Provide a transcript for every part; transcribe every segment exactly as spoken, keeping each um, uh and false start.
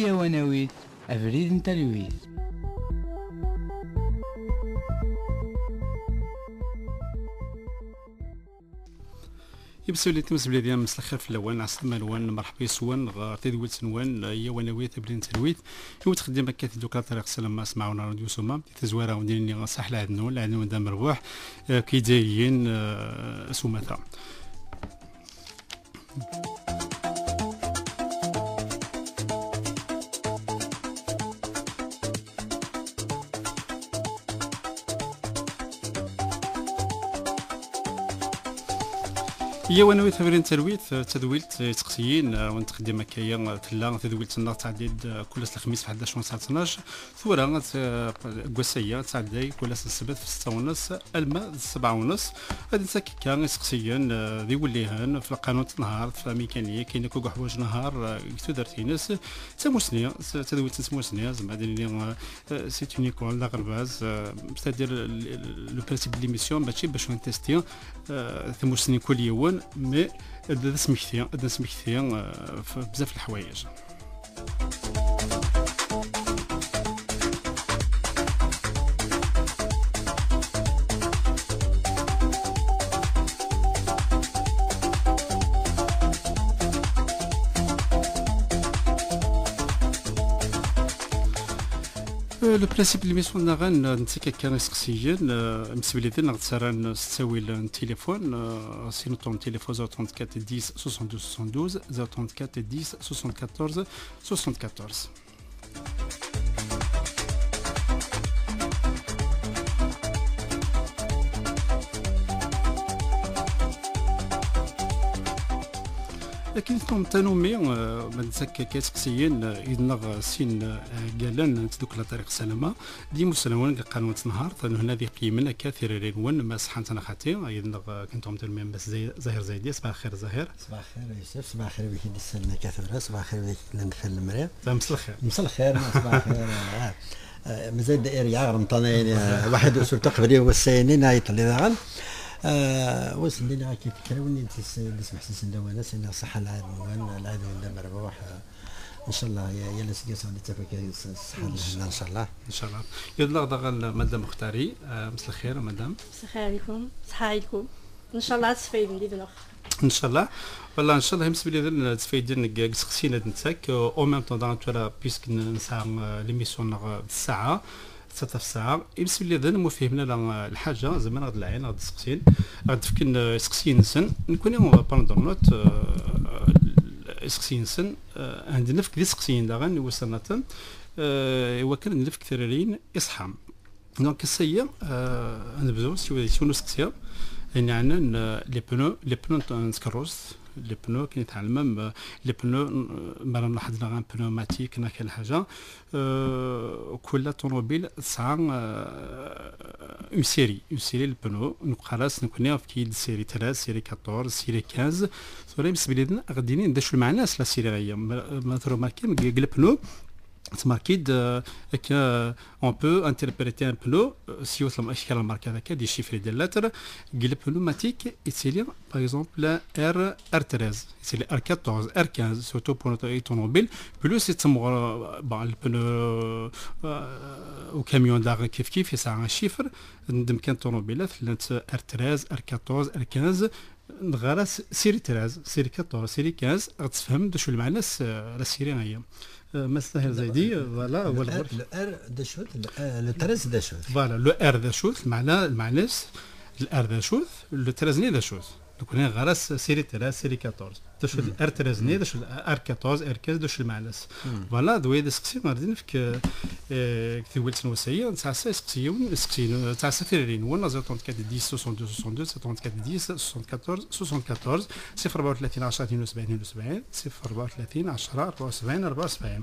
يا وناويت أفريد نتلويت. يبسو لي تمس بلادي مسا الخير في الاول عسى مالوان مرحبا يسوان غار تدويل سنوان يا وناوي تبرين تلويت يو تخدم كاتي دوكا طريق سلام سمعونا راديو سوما تزوارا ونديرني صح لعدنو لعدنو دا مربوح كي جايين سوماتا. يا ونوي تمرين تلويت تدويلت تقسيين ونتخدم هكايا تلا تدويلت النهار تعديد كل الخميس في حداش ونص اثناش ثورة قوسية تعدي كل السبت في ستة ونص الماء سبعة ونص غادي نسككا تقسيين ذي وليهان في القانون النهار في الميكانية كاين كوكو حوايج نهار تدرتي ناس تموسنية تدويلت تموسنية زعما ديرني سي اون ايكول لا غرباز ستادير لو برينسيپ دو ليميسيون ماشي باش نتيستي تموسني كل يوم مي دا سمكتي دا سمكتي بزاف الحوايج. لو برينسيپ اللي ميسون نغان نتيكا كان سقسيين مسبليتي نغتسران ستاوي التليفون سينو طون تليفون زيرو أربعة أربعة عشرة اثنا عشر ستة عشر زيرو أربعة أربعة عشرة سبعة أربعة. لكن ثم تنومي من سك كاسقسيين يدنا سين قالن تدوك لطريق سلامة دي مسلمون قانون نهار هنا ذي قيمنا كثير رينون ما صحنتنا خاطي يدنا كنتم تلمين بس زي زهير زايدي صباح الخير زهير. صباح الخير يوسف صباح الخير بك نسلنا كثير صباح الخير بك نفل المريض مسا الخير مسا الخير صباح الخير مازال دائري يعرم طنين واحد اسر تقبلي والسينين يطلي ذغن آه وصل لنا كيف كراوني نسمح سن دوانا سن صحة العدوان العدوان دا مربوح ان شاء الله يا يا سكيسون نتفق صحة ان شاء الله ان شاء الله. يلا دغل مدام مختاري مساء الخير مدام. مساء الخير عليكم صحة عليكم ان شاء الله تستفيدوا لي دنخ ان شاء الله والله ان شاء الله يمس بلي تستفيدوا سقسينا نتاك او ميم طون دونك بيسك نساع ليميسيون الساعة ستة ساعة يمس بلي ذا مو فهمنا الحاجة زعما غاد العين غاد السقسين غاد تفكن سقسين سن نكون اون باندون نوت سقسين سن عندنا فك دي سقسين داغن وصلنا ايوا كان نلف كثيرين اصحام دونك السيا نبداو سيو نسقسيا يعني عندنا لي بنو لي بنو نسكروس لي بنو كي نتعلم لي بنو مرة لاحظنا غان بنوماتيك هنا كاين حاجة كل طوموبيل تسعى اون سيري اون سيري البنو نقراس نكون في كي سيري ثلاثة سيري أربعطاش سيري خمسطاش ثوري بالنسبة غاديين ندشوا مع الناس لا سيري غيا ما ترو ماركين قال بنو تماركيد هكا اون بو انتربريتي ان بلو سي وصل اشكال الماركه هذاك دي شيفري ديال لاتر قال بنوماتيك يتسيلي باغ اكزومبل ار ار ثلاثة يتسيلي ار أربعطاش ار خمسطاش سورتو بور طوموبيل بلوس يتسموا بون البنو وكاميون داغ كيف كيف يسعى شيفر ندم كان طوموبيلات ار ثلاثة ار أربعطاش ار خمسطاش غاراس سيري ثلاثة سيري أربعطاش سيري خمسطاش غتفهم داش المعنى لا سيري هي مثلا زايدي فوالا هو لو ار دا شوت لو ثلاثة دا شوت فوالا لو ار دا شوت معناه المعنى الار دا شوت لو ثلاثة دا شوت دونك هنا غراس سيري ثلاثة سيري أربعطاش دا شوت ار ثلاثة دا شوت ار أربعطاش ار خمسطاش دا شوت المعنى فوالا دوي دا سقسي غادي فيك كي ولت نوسيه تاع سقسيون سقسيون تاع سفيرين ولا زيرو أربعة أربعة ستة اثنين صفر أربعة وثلاثين عشرة اثنين وسبعين اثنين وسبعين صفر أربعة وثلاثين عشرة أربعة وسبعين أربعة وسبعين.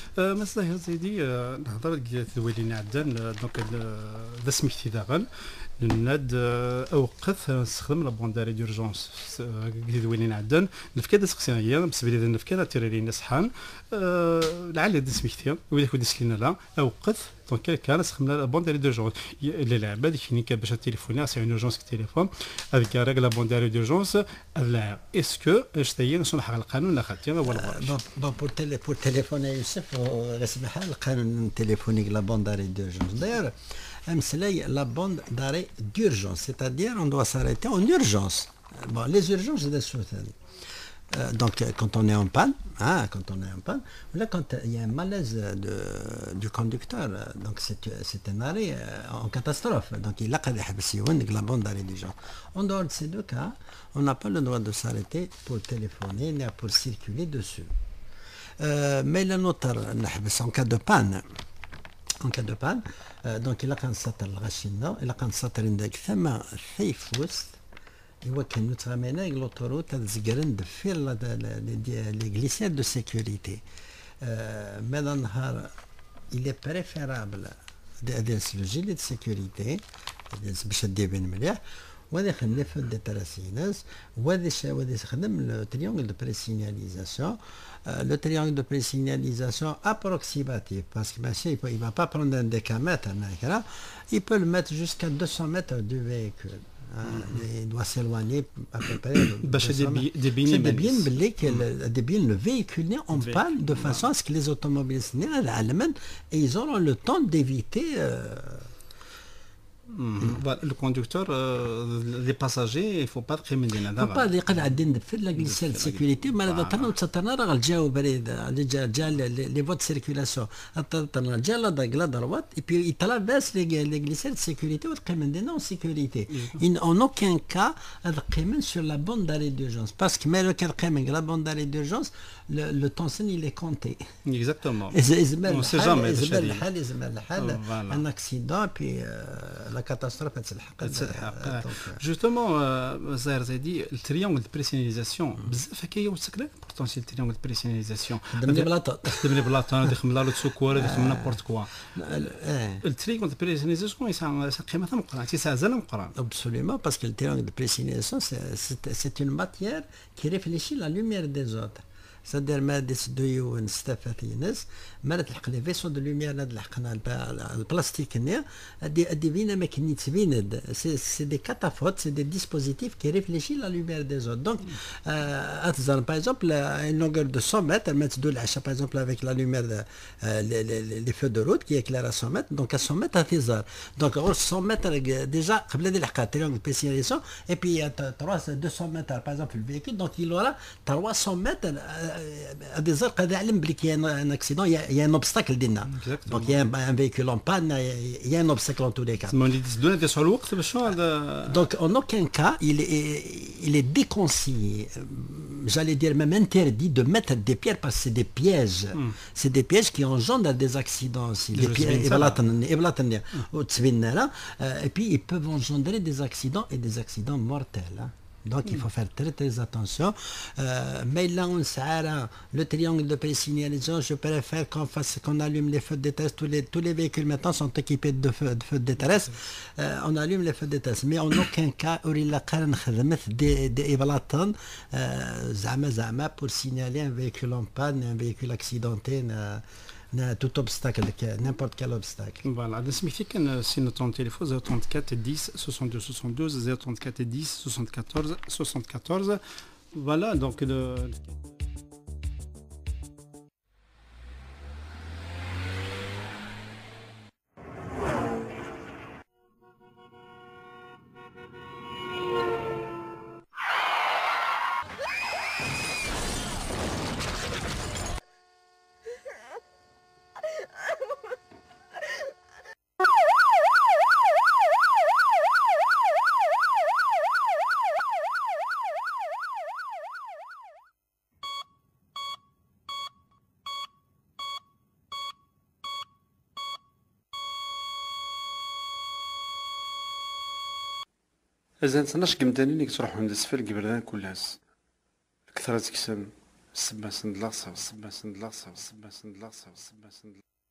مثلا زيدي نهضر توليني عدان دونك ذا سميتي داغن ناد اوقف نستخدم لا بونداري دورجونس قد وين عندن نفكاد سقسيه بالنسبه لي نفكاد تيري لي صحان لعل هاد سميتي وذاك ودي سلينا لا اوقف دونك كان نستخدم لا بونداري دورجونس اللي لعبه ديك فيني باش تليفوني سي اون اورجونس تليفون هذيك ريغلا بونداري دورجونس لا اسكو اشتي نصلح القانون لا خاطر ولا بون بور تيلي بور تليفون يوسف اسمح القانون التليفونيك لا بونداري دورجونس داير امسلاي لا بوند داري d'urgence, c'est-à-dire on doit s'arrêter en urgence. Bon, les urgences, c'est des choses. Euh, donc, quand on est en panne, hein, quand on est en panne, là, quand il y a un malaise de, du conducteur, donc c'est, c'est un arrêt euh, en catastrophe. Donc, il a la bande d'arrêt d'urgence. En dehors de ces deux cas, on n'a pas le droit de s'arrêter pour téléphoner, ni pour circuler dessus. Euh, mais la notaire, en cas de panne, en cas de panne, دونك الا كان سطر الغاشينا الا كان سطر عندك ثما ثيف وسط ايوا كانوا تغامينا لوطوروت تزقرن دفير لي غليسير دو سيكوريتي ماذا نهار الي بريفيرابل ديرس لو جيلي دو سيكوريتي باش دير مليح وهذا خدم في الديتراسيناس وهذا وهذا خدم لو تريونغل دو بريسيناليزاسيون le triangle de présignalisation approximatif, parce que il ne va pas prendre un décamètre, il peut le mettre jusqu'à deux cents mètres du véhicule. Hein, il doit s'éloigner à peu près. C'est bien le véhicule en panne de façon à ce que les automobilistes et ils auront le temps d'éviter. Euh, le conducteur, euh, les passagers, il ne faut pas criminaliser. Il ne faut pas dire qu'il y a des glissades de sécurité, mais il y a les voies de circulation. Et puis il traverse les glissades de sécurité ou de non-sécurité. En aucun cas, il sur la bande d'arrêt d'urgence. Parce que même le la bande d'arrêt d'urgence, le, le temps il est compté. Exactement. On ne sait jamais. Un accident, puis euh, la catastrophe, justement, Zahir Zaidi, le triangle de pressionnisation, بزاف هكايا وسكله بورتون سي التريانغل دو بريسيونيزاسيون خدمني بلاطه خدمني بلاطه دخل لا لو سكور دخل نابورت كوا التريانغل دو بريسيونيزاسيون يسا قيمه مقران تيسا زال مقران absolument parce que le triangle de pressionnisation c'est, c'est une matière qui réfléchit la lumière des autres. C'est-à-dire ما ديسدويو نستفادينس ما تلحق لي فيسون دو لوميير هاد لحقنا البلاستيك هنا ادي ادي فينا ما كني تبيند سي سي دي كاتافوت سي دي ديسبوزيتيف كي ريفليشي لا لوميير دي زوت دونك اتزان باغ اكزومبل ان لونغور دو مية متر ما تدو العشاء باغ اكزومبل افيك لا لوميير لي فو دو روت كي اكلير مية متر دونك مية متر تزار دونك غور مية متر ديجا قبل هذه الحلقه تريونغ بيسياليسيون اي بي ثلاثمية متر باغ اكزومبل في الفيكول دونك il aura ثلاثمية متر à des heures قد يعلم بلي كاين un accident il y a, il y a un obstacle دينا donc il y a un, un véhicule en panne il y a un obstacle en tous les cas donc en aucun cas il est, il est déconseillé j'allais dire même interdit de mettre des pierres parce que c'est des pièges mm. c'est des pièges qui engendrent des accidents aussi des pièges et puis ils peuvent engendrer des accidents et des accidents mortels hein. Donc il faut faire très très attention. Euh, mais là on s'arrête le triangle de présignalisation, je préfère qu'on fasse qu'on allume les feux de détresse. Tous les tous les véhicules maintenant sont équipés de feux de, feux de détresse. Euh, on allume les feux de détresse. Mais en aucun cas أوريلا قرن خدمت des des إبلاطن زعما زعما pour signaler un véhicule en panne, un véhicule accidenté. tout obstacle, n'importe quel obstacle. Voilà, de ce كان سي notre téléphone zéro trente-quatre dix soixante-deux soixante-douze zéro trente-quatre dix soixante-quatorze soixante-quatorze. Voilà donc le إذا نتناش قمداني اللي تروحوا عند السفر قبردان كلهاس كثرة تكسم السبا سند لاصا السبا سند لاصا السبا سند لاصا السبا سند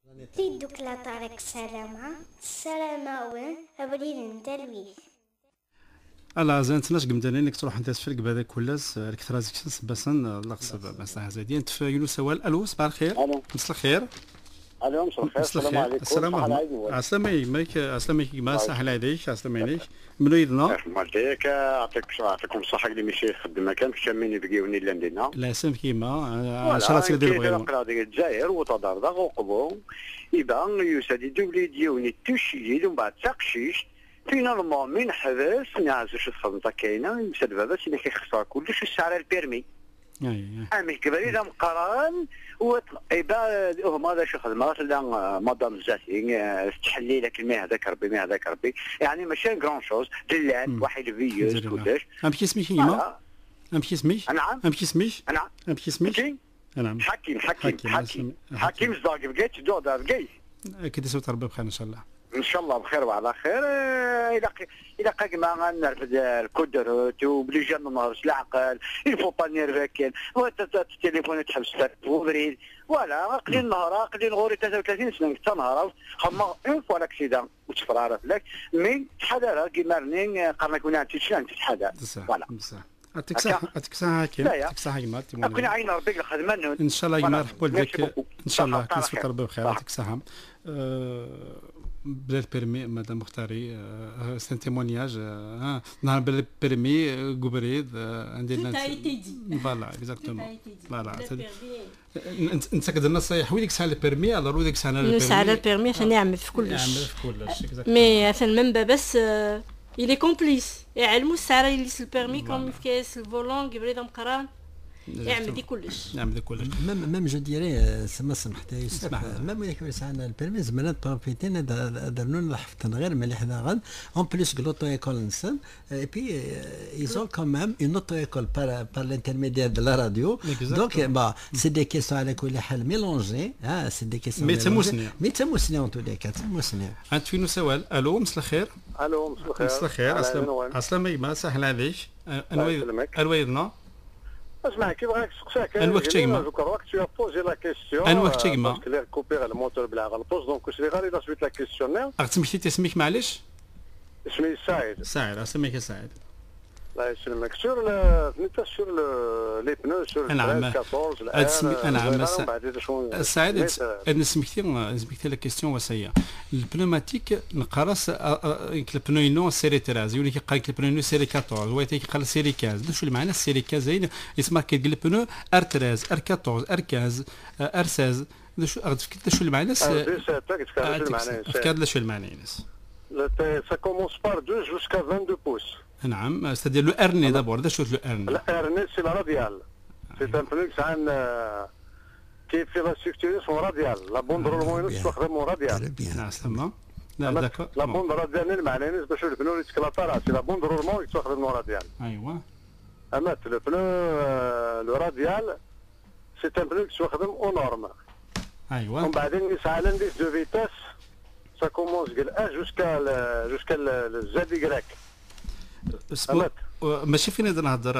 في دوك لا طريق سلامة السلامة وين أبريد نتلويث. الا زين تناش قمداني انك تروح انت تفرق بهذا كلاس الكثره زيك بسن لقصب بس زيدين انت في يونس سوال الو صباح الخير. مساء الخير. الو مساء الخير. السلام عليكم. السلام عليكم. عسلامي مايك عسلامي ما سهل عليك عسلامي عليك منو يدنا مالك يعطيك يعطيكم الصحه اللي ماشي يخدم مكان كاملين يبقيوني لندينا لا سام كيما عشرة ديال البغيو نقرا ديال الجزائر وتضرضغ وقبو يبان يسادي دولي ديوني توشيل ومن بعد تقشيش فينالمون من حبس نعزوش الخدمه كاينه بسبب هذا سيدي كيخسر كلش السعر البيرمي. اي امي كبري اذا مقارن ويبا هما هذا شي خدمه لا مدام زاتي تحلي لك الماء هذاك ربي الماء هذاك ربي يعني ماشي كرون شوز دلان واحد فيوز كلش. ام كي سميك يما ام كي سميك نعم ام كي سميك نعم ام كي سميك نعم حكيم حكيم حكيم حكيم زاق بقيت دو دار بقيت كي تسوي ربي بخير ان شاء الله ان شاء الله بخير وعلى خير. الى الى قاكما غنرفد الكودروت وبليجان نهرس العقل يفو با نيرفاكين التليفون تحبس وبريد ولا قليل النهار قليل غوري ثلاثة وثلاثين سنه تنهار خما اون فوا لاكسيدان وتفرارت لك مي تحضر كيما رنين قرنا كنا تشان تتحضر فوالا يعطيك الصحة يعطيك الصحة حكيم يعطيك الصحة كيما كنا عين ربي الخدمه ان شاء الله كيما نرحبوا لك ان شاء الله كنسبق ربي بخير يعطيك الصحة. بلا البيرمي مدام مختاري سان تيمونياج نهار بلا البيرمي قبريد عندنا فوالا اكزاكتومون فوالا انت كدير نصايح ويديك ساعه البيرمي على رو ديك ساعه البيرمي ساعه البيرمي عشان يعمل في كلش يعمل في كلش مي عشان من بس il est complice يعلموا الساعه اللي البيرمي كوم كيس الفولون قبريد مقران يعمل دي كلش يعمل دي كلش ميم ميم جو ديري سما سمحت يا يوسف ميم وياك ساعنا البيرمي زمان بروفيتين درنون لحفتن غير مليح داغن اون بليس كلوتو ايكول نسن اي بي ايزون كون ميم اون اوتو ايكول بار بار لانترميديير دو لا راديو دونك با سي دي كيسيون على كل حال ميلونجي ها سي دي كيسيون مي تموسني مي تموسني اون تو لي كات تموسني انت فينو سوال الو مساء الخير. الو مساء الخير. مساء الخير اسلام اسلام ما سهل عليك الويدنا اسمع كي بغاك تسقساك الوقت تيما الوقت tu as posé la question الوقت تيما parce que les couper le moteur بلا غلطوس دونك واش اللي غادي لا سويت لا كيسيونير اغتسميتي تسميك معليش اسمي سعيد سعيد اسميك سعيد الله يسلمك سور نتا سور لي بنو سور نعم أربعطاش نعم سعيد انا سميتي سميتي لا كيسيون وسيا البنوماتيك نقراس البنوينو سيري ثلاثة يقول لك قال لك البنوينو سيري أربعطاش ويتي قال سيري خمسة شو المعنى سيري خمسة اسمها كيقول البنو ار ثلاثة ار أربعطاش ار خمسة ار ستة شو غتفكر شو المعنى فكر شو المعنى ça commence par deux jusqu'à vingt-deux pouces. نعم c'est-à-dire le herné d'abord ده شو le herné le herné c'est la radiale c'est un pneu عن كيف في لا ستركتور راديال لا بوند رولمون تستخدم راديال نعم تمام لا داكور لا بوند راديال المعنى باش البنو يتكلاطا سي لا بوند رولمون تستخدم راديال ايوا اما لو بنو لو راديال سي ان بنو تستخدم او نورم ايوا ومن بعدين يسعى لانديس دو فيتاس ça commence de un jusqu'à le, jusqu'à le, le Z Y. ماشي فين نقدر نهضر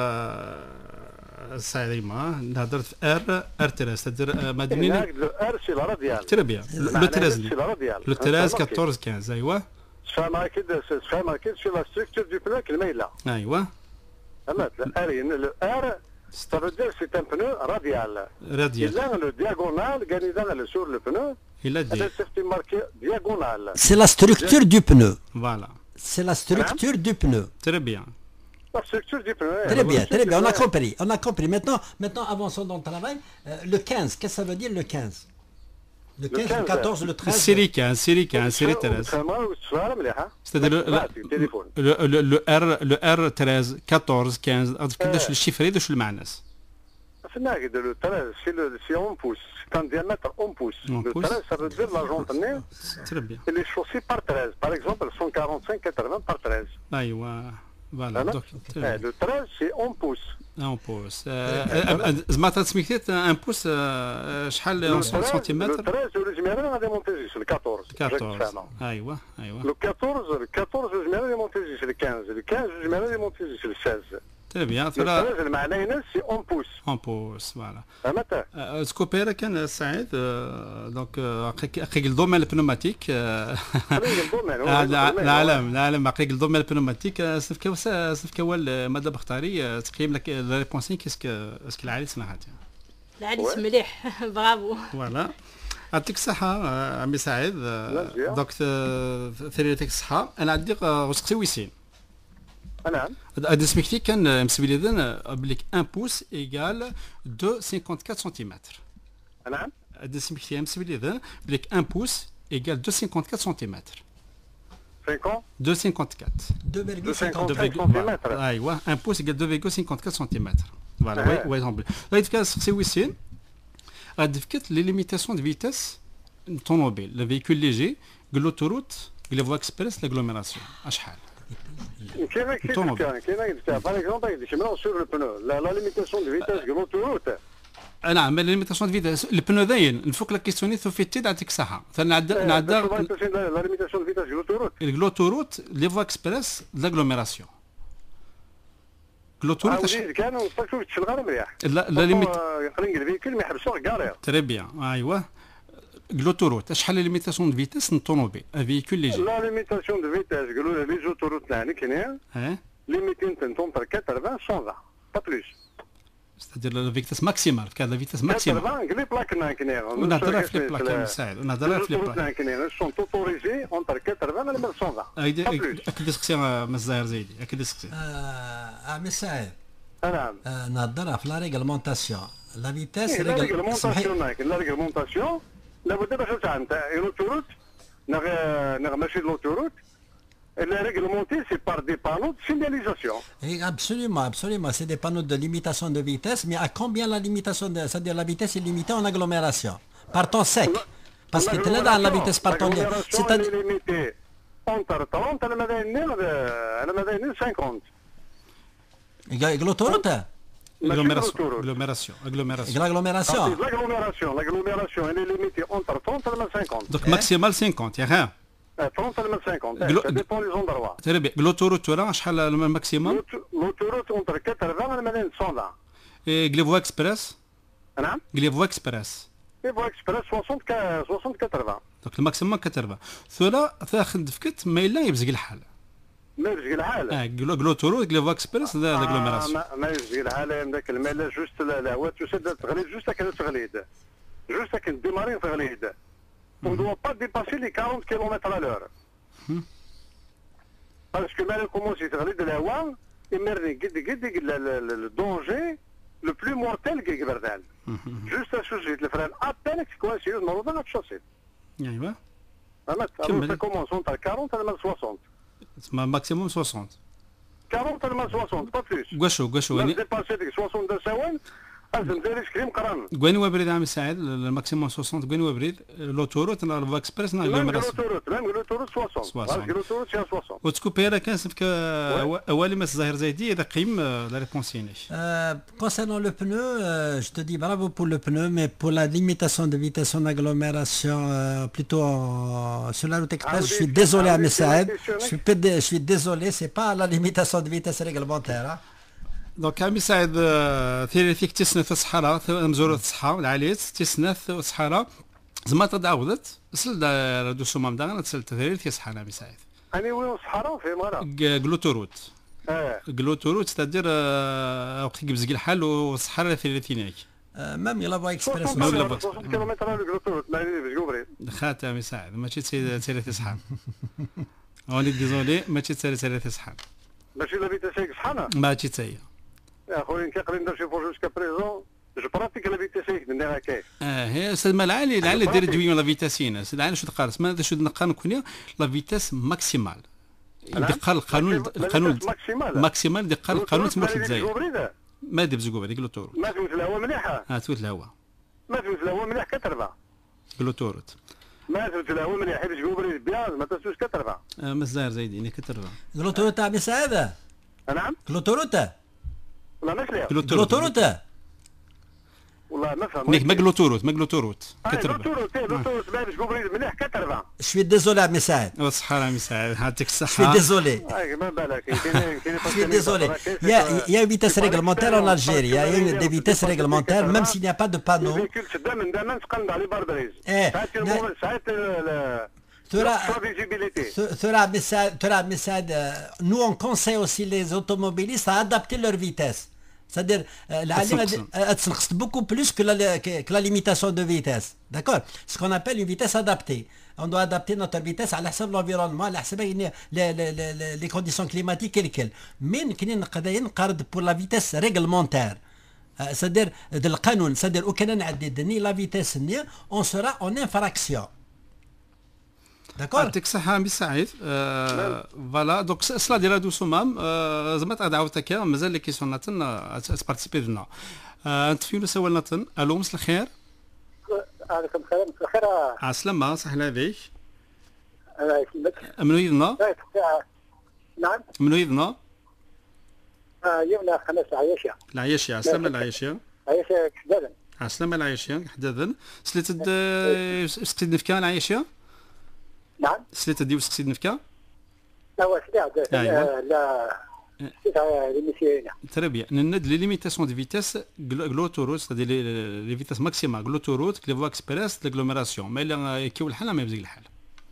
سايما نهضر في ار ار ثلاثة تدير مدنيين لو ار سي لا راديال تري بيان لو ثلاثة لو ثلاثة أربعطاش خمسة ايوا فا ماركيد فا ماركيد في لا ستركتور دو بنو كالميله ايوا اما الار لو ار ça veut dire c'est un pneu radial radial il a le diagonal gagne sur le pneu il a dit c'est marqué diagonal c'est la structure du pneu voilà c'est la structure du pneu très bien la structure du pneu très bien très bien on a compris on a compris maintenant maintenant avançons dans le travail euh, le quinze qu'est-ce que ça veut dire le quinze le quinze le quatorze le treize série quinze série quinze série treize c'est-à-dire le le le R le R treize quatorze quinze كيفاش الشيفري واش المعنى فناك لو treize c'est le c'est un pouce c'est un diamètre un pouce le treize ça veut dire la jontinée très bien elle est chaussée par treize par exemple cent quarante-cinq quatre-vingts par treize ايوا فوالا le treize c'est un pouce un pouce زعما تسميتي ان بوس شحال سنتيمتر le treize الجميره غادي مونتيجي في أربعطاش ايوا ايوا le quatorze le quatorze الجميره غادي مونتيجي في خمسة le خمسة الجميره غادي مونتيجي في ستة تري بيان ثلاثة المعنى سي اون بوس اون بوس فوالا فهمت سكوبيرا كان سعيد دونك حقيق الدومين البنوماتيك العالم العالم حقيق الدومين البنوماتيك سيف كوا سيف كوا ماذا بختاري تقييم لك لا ريبونسين كيسك اسك العالي سمعت العريس مليح برافو فوالا يعطيك الصحة عمي سعيد دونك ثريتك الصحة أنا عندي غسقسي ويسين نعم هذا سميكتي كان مسبي لي ذن بليك واحد بوس ايغال دو خمسة وخمسين سنتيمتر نعم هذا سميكتي مسبي لي ذن بليك واحد بوس ايغال دو خمسة وخمسين سنتيمتر خمسين دو خمسة وخمسين deux virgule سنتيمتر ايوا واحد بوس ايغال دو فيغول خمسة وخمسين سنتيمتر فوالا وي وي اكزومبل غادي فكا سقسي ويسين غادي فكت لي ليميتاسيون دو فيتاس طوموبيل لو فيكول ليجي لوتوروت لي فوا اكسبريس لاغلوميراسيون اشحال كاين كاين كاين باغ اكزومبل يشملوا سور لو بنو لا ليميتاسيون دو فيتاس دو لوتوروت نعم ليميتاسيون دو فيتاس البنو داين الفوق لا كيستيوني ثو فيتي تعطيك صحه نعدا نعدا لا ليميتاسيون دو فيتاس دو لوتوروت لوتوروت لي فوا اكسبريس لاغلوميراسيون لوتوروت كانوا فاكتور تشغل مليح لا لا ليميت يقرن الفيكول ما يحبسوا كارير تري بيان ايوا لوتوروت شحال لي ليميتاسيون دو فيتاس نطوموبيل ان فيكول ليجي لا ليميتاسيون دو فيتاس قالوا لي زوتوروت تاعنا كاينين ها ليميتين تنتونتر ثمانين مية وعشرين با بلوس ستادير لا فيتاس ماكسيمال كان لا فيتاس ماكسيمال ثمانين قلي بلاك كاينين ونهضر في لي بلاك سعيد نهضر في لي بلاك كاينين سون اوتوريزي اونتر ثمانين مية و مية وعشرين اكيد سقسي مزاهر زيدي اكيد سقسي عمي سعيد نعم نهضرها في لا ريغلمونطاسيون لا فيتاس لا ريغلمونطاسيون لا ريغلمونطاسيون لابد باش تاع لوتوروت نغ ماشي لوتوروت la réglementée, c'est par des panneaux de signalisation. Et absolument, absolument. C'est des panneaux de limitation de vitesse, mais à combien la limitation de... C'est-à-dire la vitesse est limitée en agglomération. Par temps sec. Parce que tu es là dans la vitesse par temps... C'est-à-dire... est limitée entre trente à la Madinine cinquante. Et l'autoroute Agglomération. Agglomération. L'agglomération. L'agglomération. L'agglomération, elle est limitée entre trente à la cinquante. Donc maximal cinquante, il y a rien. trente à la cinquante. Ça dépend des endroits. Très bien. L'autoroute, là, شحال le maximum? L'autoroute entre quatre-vingts à la Madinine cent vingt. Et les voies express? نعم. Les voies express. Les voies express soixante quatre-vingts. Donc le maximum quatre-vingts. ثلا تاخذ فكت ما الا يبزق الحال. ما يبزق الحال. اه l'autoroute les voies express هذا l'agglomération. ما يبزق الحال ذاك المال جوست الهواء تسد تغليد جوست كذا تغليد. جوست كان ديمارين تغليد. On ne doit pas dépasser les quarante kilomètres à l'heure. Parce que maintenant, comment c'est traité de la voie, et le danger le plus mortel qui est Giberdal. Juste à ce sujet, le frein à peine que quoi, c'est une mauvaise chaussée. Oui, oui. Alors, ça commence entre quarante et soixante. C'est maximum soixante. quarante et soixante, pas plus. Gaucho, gaucho. On a dépassé les soixante-deux secondes. وين هو بريد عام سعيد الماكسيموم ستين وين هو بريد لوتوروت لا فوا اكسبريس لا لوتوروت لا لوتوروت ستين لوتوروت سي ستين وتكوبيرا كان سفك اولي ما الظاهر زايدي اذا قيم لا ريبونسينيش concernant le pneu euh, je te dis bravo pour le pneu mais pour la limitation de vitesse en agglomération euh, plutôt en, sur la route express je suis désolé à Saïd je suis je suis désolé c'est pas la limitation de vitesse réglementaire hein. دونك عمي سعيد ثيري فيك تسنث الصحراء مزورة الصحراء العاليات تسنث الصحراء زعما تدعوضت سل رادو سومام داغنا تسل ثيري في الصحراء عمي سعيد اني وين الصحراء في مغرب غلوتوروت اه غلوتوروت تدير وقت كيبزق الحال والصحراء ثيري ثيناك ميم لا فوا اكسبريس ميم لا فوا كيلومتر على غلوتوروت ما بزقوبري خات عمي سعيد ماشي تسير في الصحراء اوني ديزولي ماشي تسير في الصحراء ماشي لا فيتاس صحراء ماشي تسير يا خويا كنقدر ندير شي فور جوسكا بريزون جو براتيك لا فيتاس من هكاك اه هي سلمى العالي العالي دير دويون لا فيتاسين العالي شو تقارس ما شو نقارن كونيا لا فيتاس ماكسيمال دقال القانون القانون ماكسيمال دقال القانون تموت الجزائر ما دير بزقوبه ديك لوتور ما توت الهواء مليحه اه توت الهواء ما توت الهواء مليح كتربع لوتوروت ما توت الهواء مليح بزقوبري بيان ما توتش كتربع اه مزار زايدين كتربع لوتوروت تاع بسعاده نعم لوتوروت لا ماشي لوتوروت والله ما فهم. ميك ماك لوتوروت ماك لوتوروت كتربع لوتوروت لوتوروت باش بوبريد مليح كتربع. شوي ديزولي عمي سعد. والصحة راه مساعد يعطيك شوي الصحة. ديزولي. ما بالك كاين كاين شوي ديزولي. Il y a il y a une vitesse réglementaire en Algérie. Il y a des vitesses réglementaires même s'il n'y a pas de panneau. الفيكول دائما دائما تقلب على باربريز. إيه. ساعات ساعات ترى visibilité. ترى عمي سعد ترى عمي سعد nous on conseille aussi les automobilistes à adapter leur vitesse. C'est-à-dire, elle se beaucoup plus que la, que, que la limitation de vitesse. D'accord? Ce qu'on appelle une vitesse adaptée. On doit adapter notre vitesse à l'environnement, à les, les, les, les conditions climatiques et lesquelles. Mais nous pour la vitesse réglementaire. C'est-à-dire, de le canon, c'est-à-dire, au la vitesse, on sera en infraction. داكور يعطيك الصحة عمي سعيد. فوالا دونك سلا ديال هادو سمام زعما تقعد عاوتك مازال لي كيسيون ناتن تبارتيسيبي لنا. انت فين سوال ناتن؟ الو مساء الخير. عليكم السلام مساء الخير. عسلامة صح عليك. الله يسلمك. منو يدنا؟ نعم. منو يدنا؟ يمنا خمس عياشة. العياشية عسلامة العياشية. عياشة حدادا. عسلامة العياشية حدادا. سليت سقسيد نفكا العياشية؟ نعم. سليت ديو سقسيد نفكا؟ لا هو سلاح أيوة. لا سلاح ليميسيون. Très bien. Nous les limitations de vitesse l'autoroute, c'est-à-dire les, les vitesses maximales l'autoroute, les voies express, l'agglomération. Mais là كي والحال ما يبزق الحال.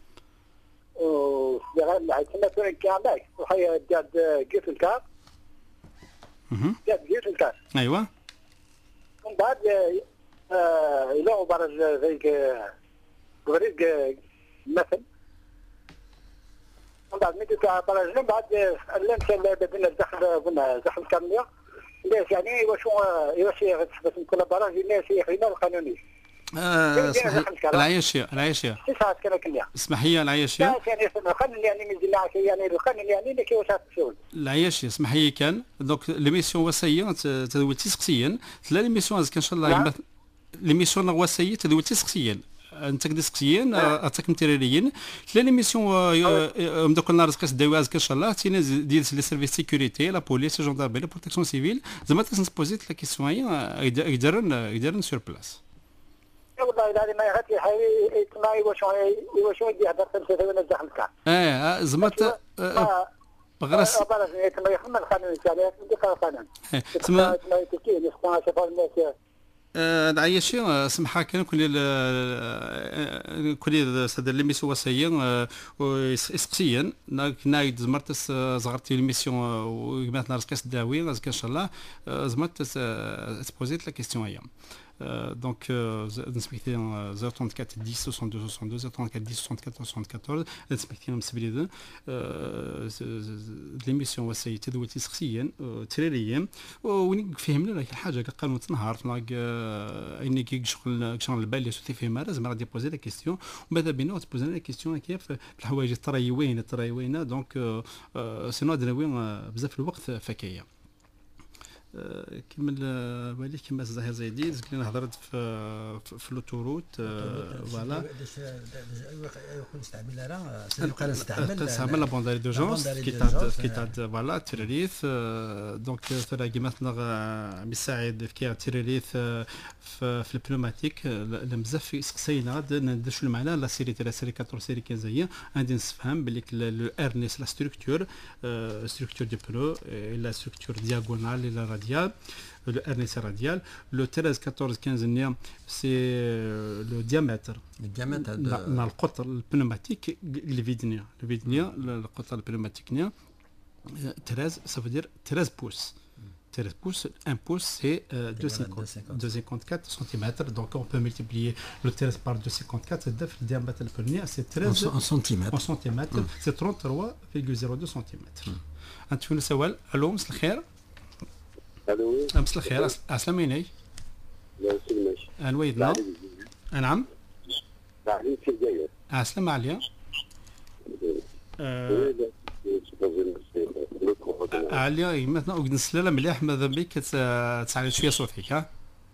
و عندنا كان كامل وهي جاد جيت الكار. اها. جاد جيت الكار. ايوه. من بعد الى برز زي بريق مثل. من بعد ميت برز من بعد لمس بدنا دخل قلنا دخل كامية. ليش يعني واش واش غتثبت كل برامج الناس يخدموا القانوني. اه العياشية العياشية ساعات كان كنيا اسمح لي العياشية يعني القانون يعني من جماعة يعني القانون يعني اللي كيفاش تسول العياشية اسمح لي كان دونك ليميسيون وصية تدويتي سقسيا ثلاث ليميسيون ان شاء الله ليميسيون وصية تدويتي سقسيا انت كدي سقسيا اتاك متيريين ثلاث ليميسيون مدوك النهار تقيس داوازك ان شاء الله تينا ديال لي سيرفيس سيكوريتي لا بوليس جوندارمي لا بروتيكسيون سيفيل زعما تنسبوزيت لا كيسيون هي يديرن يديرن سور بلاس. والله الا ما يغطي حي تسمعي واش واش يدي هذا خمسة ثواني داخل الكار. اه زعما بغرس ما يخدم القانون تاعي يدير القانون. تسمى تسمى كاين يسمع شوف الناس العياشي سمحة كان كل كل هذا ليميسيون وصية وسقسيا نايد زمرت صغرتي ليميسيون وجمعت نهار قيس داوي ان شاء الله زمرت تبوزيت لا كيستيون هي donc نسبكتي صفر ثمانية أربعة عشرة ستة اثنين اثنين صفر ثمانية أربعة عشرة ستة اثنين أربعة نسبكتي مسبلي ليميسيون وصية تدويتي سقسيا تريريا وين فهمنا لك الحاجه قانون تنهار فلاك اني كي شغل شغل البال سوتي في مره زعما غادي بوزي لا كيستيون وماذا بينا تبوزي لا كيستيون كيف الحوايج الطراي وين الطراي وين دونك سينو عندنا وين بزاف الوقت فكايه كمل بالي كيما الزهير زايدين قلنا هضرت في في لوتوروت فوالا يكون نستعمل راه سنبقى نستعمل نستعمل لا بونداري دو جونس كي تاع كي تاع فوالا تيريث دونك ترى كيما مثلا مساعد في تيريث في في البنوماتيك بزاف سقسينا ندير شنو المعنى لا سيري تاع سيري أربعطاش سيري خمسة هي غادي نفهم بلي لو ارنيس لا ستركتور ستركتور دي برو لا ستركتور دياغونال لا radial, le R N C radial, le treize, quatorze, quinze, c'est le diamètre. Le diamètre de... dans le côté pneumatique, le vidnia. Le vidnia, le côté pneumatique, treize, ça veut dire treize pouces. treize pouces, un pouce, c'est euh, deux virgule cinquante-quatre centimètres. Donc, on peut multiplier le treize par deux virgule cinquante-quatre. Le diamètre de pneumatique, c'est treize en centimètres. En centimètres, mm. c'est trente-trois virgule zéro deux centimètres. Un petit peu de savoir. Allô, monsieur le khair. الو مساء الخير اسلميني لا سلمش انا ويدنا نعم علي في الجزائر اسلم عليا عليا مثلا نسلا مليح ماذا بك تسعل شويه صوتك ها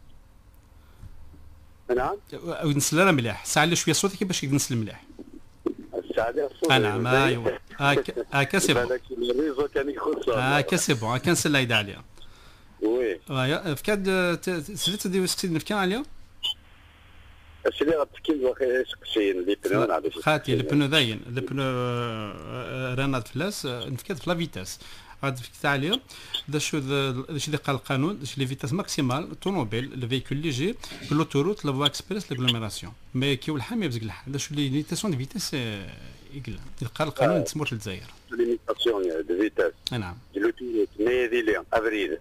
نعم نسلا مليح سعل شويه صوتك باش ينسل مليح السعاده الصوت نعم ايوا هكا سي بون الريزو كان يخص هكا سي بون كنسل لا عليا وي غاية فكاد سلت دي وسكسي نفكا عليا اش اللي غتكين واخا سقسين اللي بنو نعرف خاتي البنو داين البنو رانات فلاس نفكاد في لا فيتاس غاد فكت عليا دا شو داش اللي قال القانون داش لي فيتاس ماكسيمال طوموبيل لو فيكول ليجي لوتوروت لا فوا اكسبريس لاغلوميراسيون مي كي والحام يبزق الحال دا شو لي ليميتاسيون دي فيتاس يقلا قال القانون تسموت للجزائر ليميتاسيون دو فيتاس نعم لوتوروت مي ديليون افريل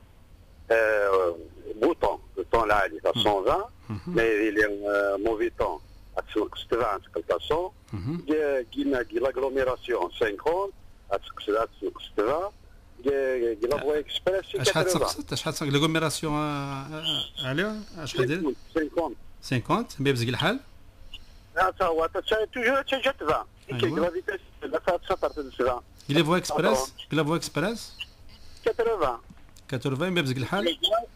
بوطون الطون العالي تاع مية وعشرين مي ديليون موفي طون تسنقص سبعين تسنقص مية كيما كي لاغلوميراسيون خمسين تسنقص تسنقص سبعين كي لا فوا اكسبريس شحال تسقط شحال تسقط لاغلوميراسيون عليها شحال دير خمسين خمسين مي بزق الحال تا هو توجور تجا سبعين كي لا فيتاس لا تسطر سبعين كي فوا اكسبريس كي لا فوا اكسبريس ثمانين ثمانين مي بزق الحال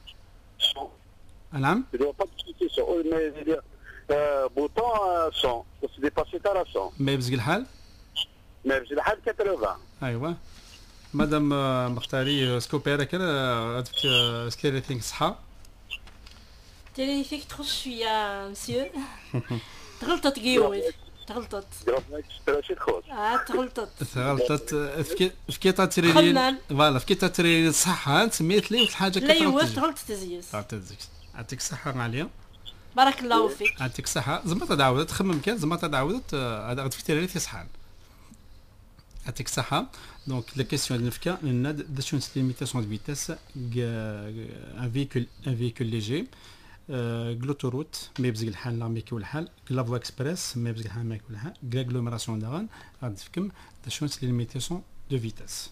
نعم Tu ne dois pas discuter sur eux, mais je veux dire, euh, bouton euh, cent, faut se dépasser à la cent. مي بزق الحال Mais j'ai la halle quatre-vingts. ايوا مادام مختاري سكوبيرا كده غاديك سكيري ثينك صحه تيري فيك تخش شويه مسيو تغلطت قيومك تغلطت Grave express خلاص. اه تغلطت غلطت فكي فكي تاتريلين فوالا فكي تاتريلين صحه سميت لي الحاجه لا يوه تغلطت تزيز يعطيك الصحه عليا بارك الله فيك يعطيك الصحه زعما تعاودت تخمم كان زعما تعاودت هذا غتفتي لي صحان يعطيك الصحه دونك لا كيسيون ديال الفكا لان دا شو ليميتاسيون دو فيتاس ان فيكول ان فيكول ليجي غلوتوروت مي بزق الحال لا ميكي والحال لا فوا اكسبريس مي بزق الحال ميكي والحال غلوميراسيون داغان غادي تفكم دا شو ليميتاسيون دو فيتاس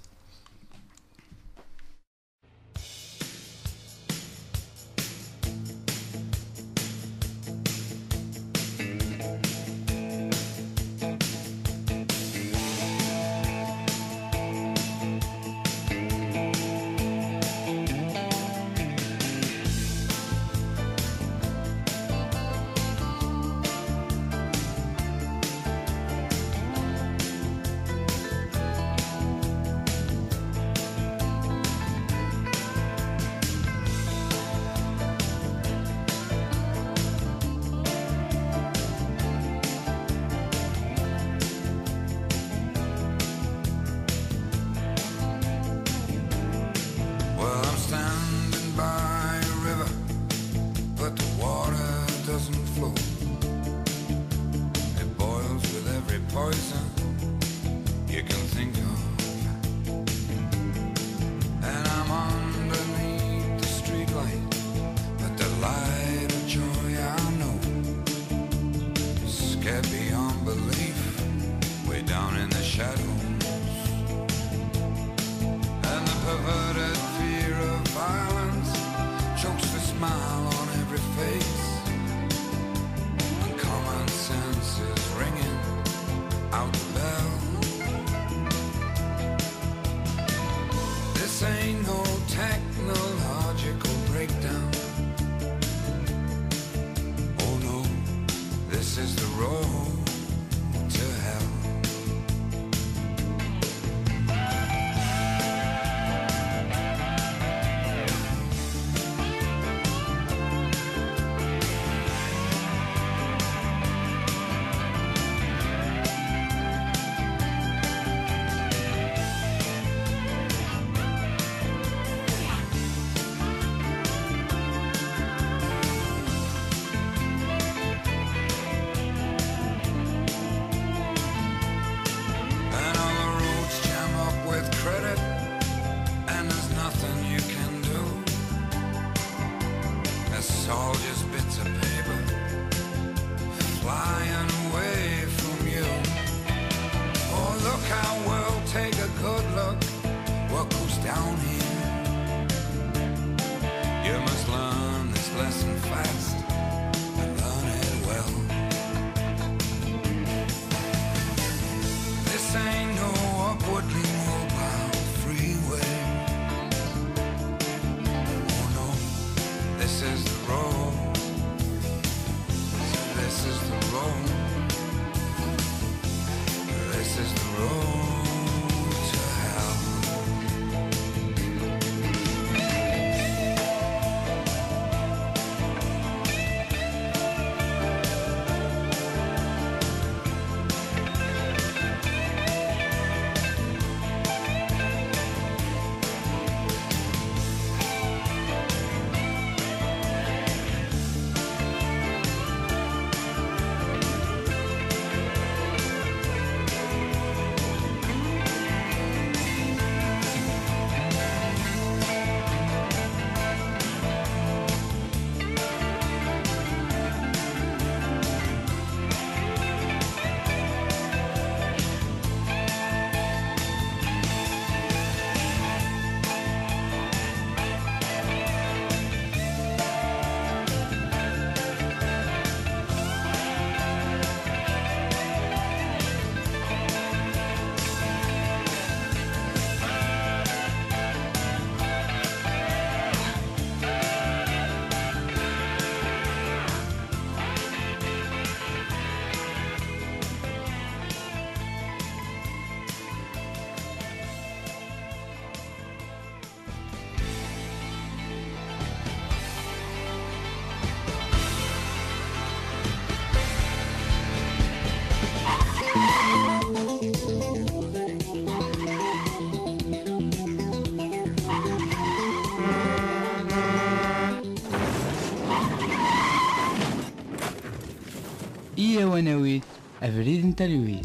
هيا ونويت أفريد نتا لويس.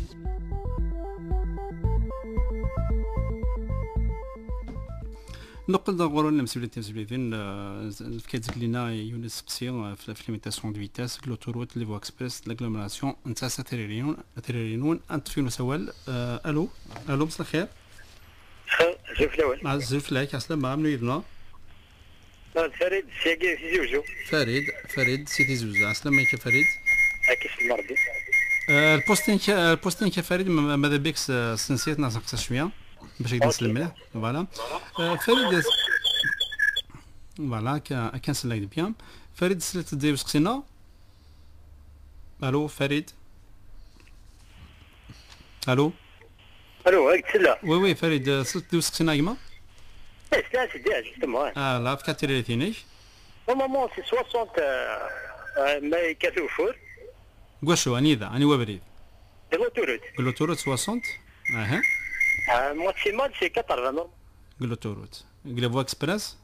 نقل دغورون مسؤوليتين مسؤوليتين كيتزك لينا يونس قصي في ليميتاسيون دو فيتاس لوتوروت لي فوا اكسبريس لاغلوميراسيون نتا ساتيريون تيرينون انت في نسوال. الو الو مساء الخير. زوج الاول مع الزوج لايك عسلامة منو يدنا؟ فريد سياقي في زوجو. فريد فريد سيدي زوزة عسلامة يا فريد. اكيس المرضي. البوستين البوستين يا فريد ماذا بيك سنسيت ناقص شويه باش يقدر يسلم مليح. فوالا فريد فوالا كان سلاك بيان. فريد سلت دير سقسينا. الو فريد. الو الو هاك تسلا. وي وي فريد سلت دير سقسينا كيما. ايه سلا سيدي جوستومون. اه لا فكات تيريتيني. نورمالمون سي ستين ما يكافيو شهور. واش اني ذا اني وبريد. لوتوروت. لوتوروت ستين. اها. ماكسيمال سي ثمانين نورمال. لوتوروت. غليفو اكسبريس.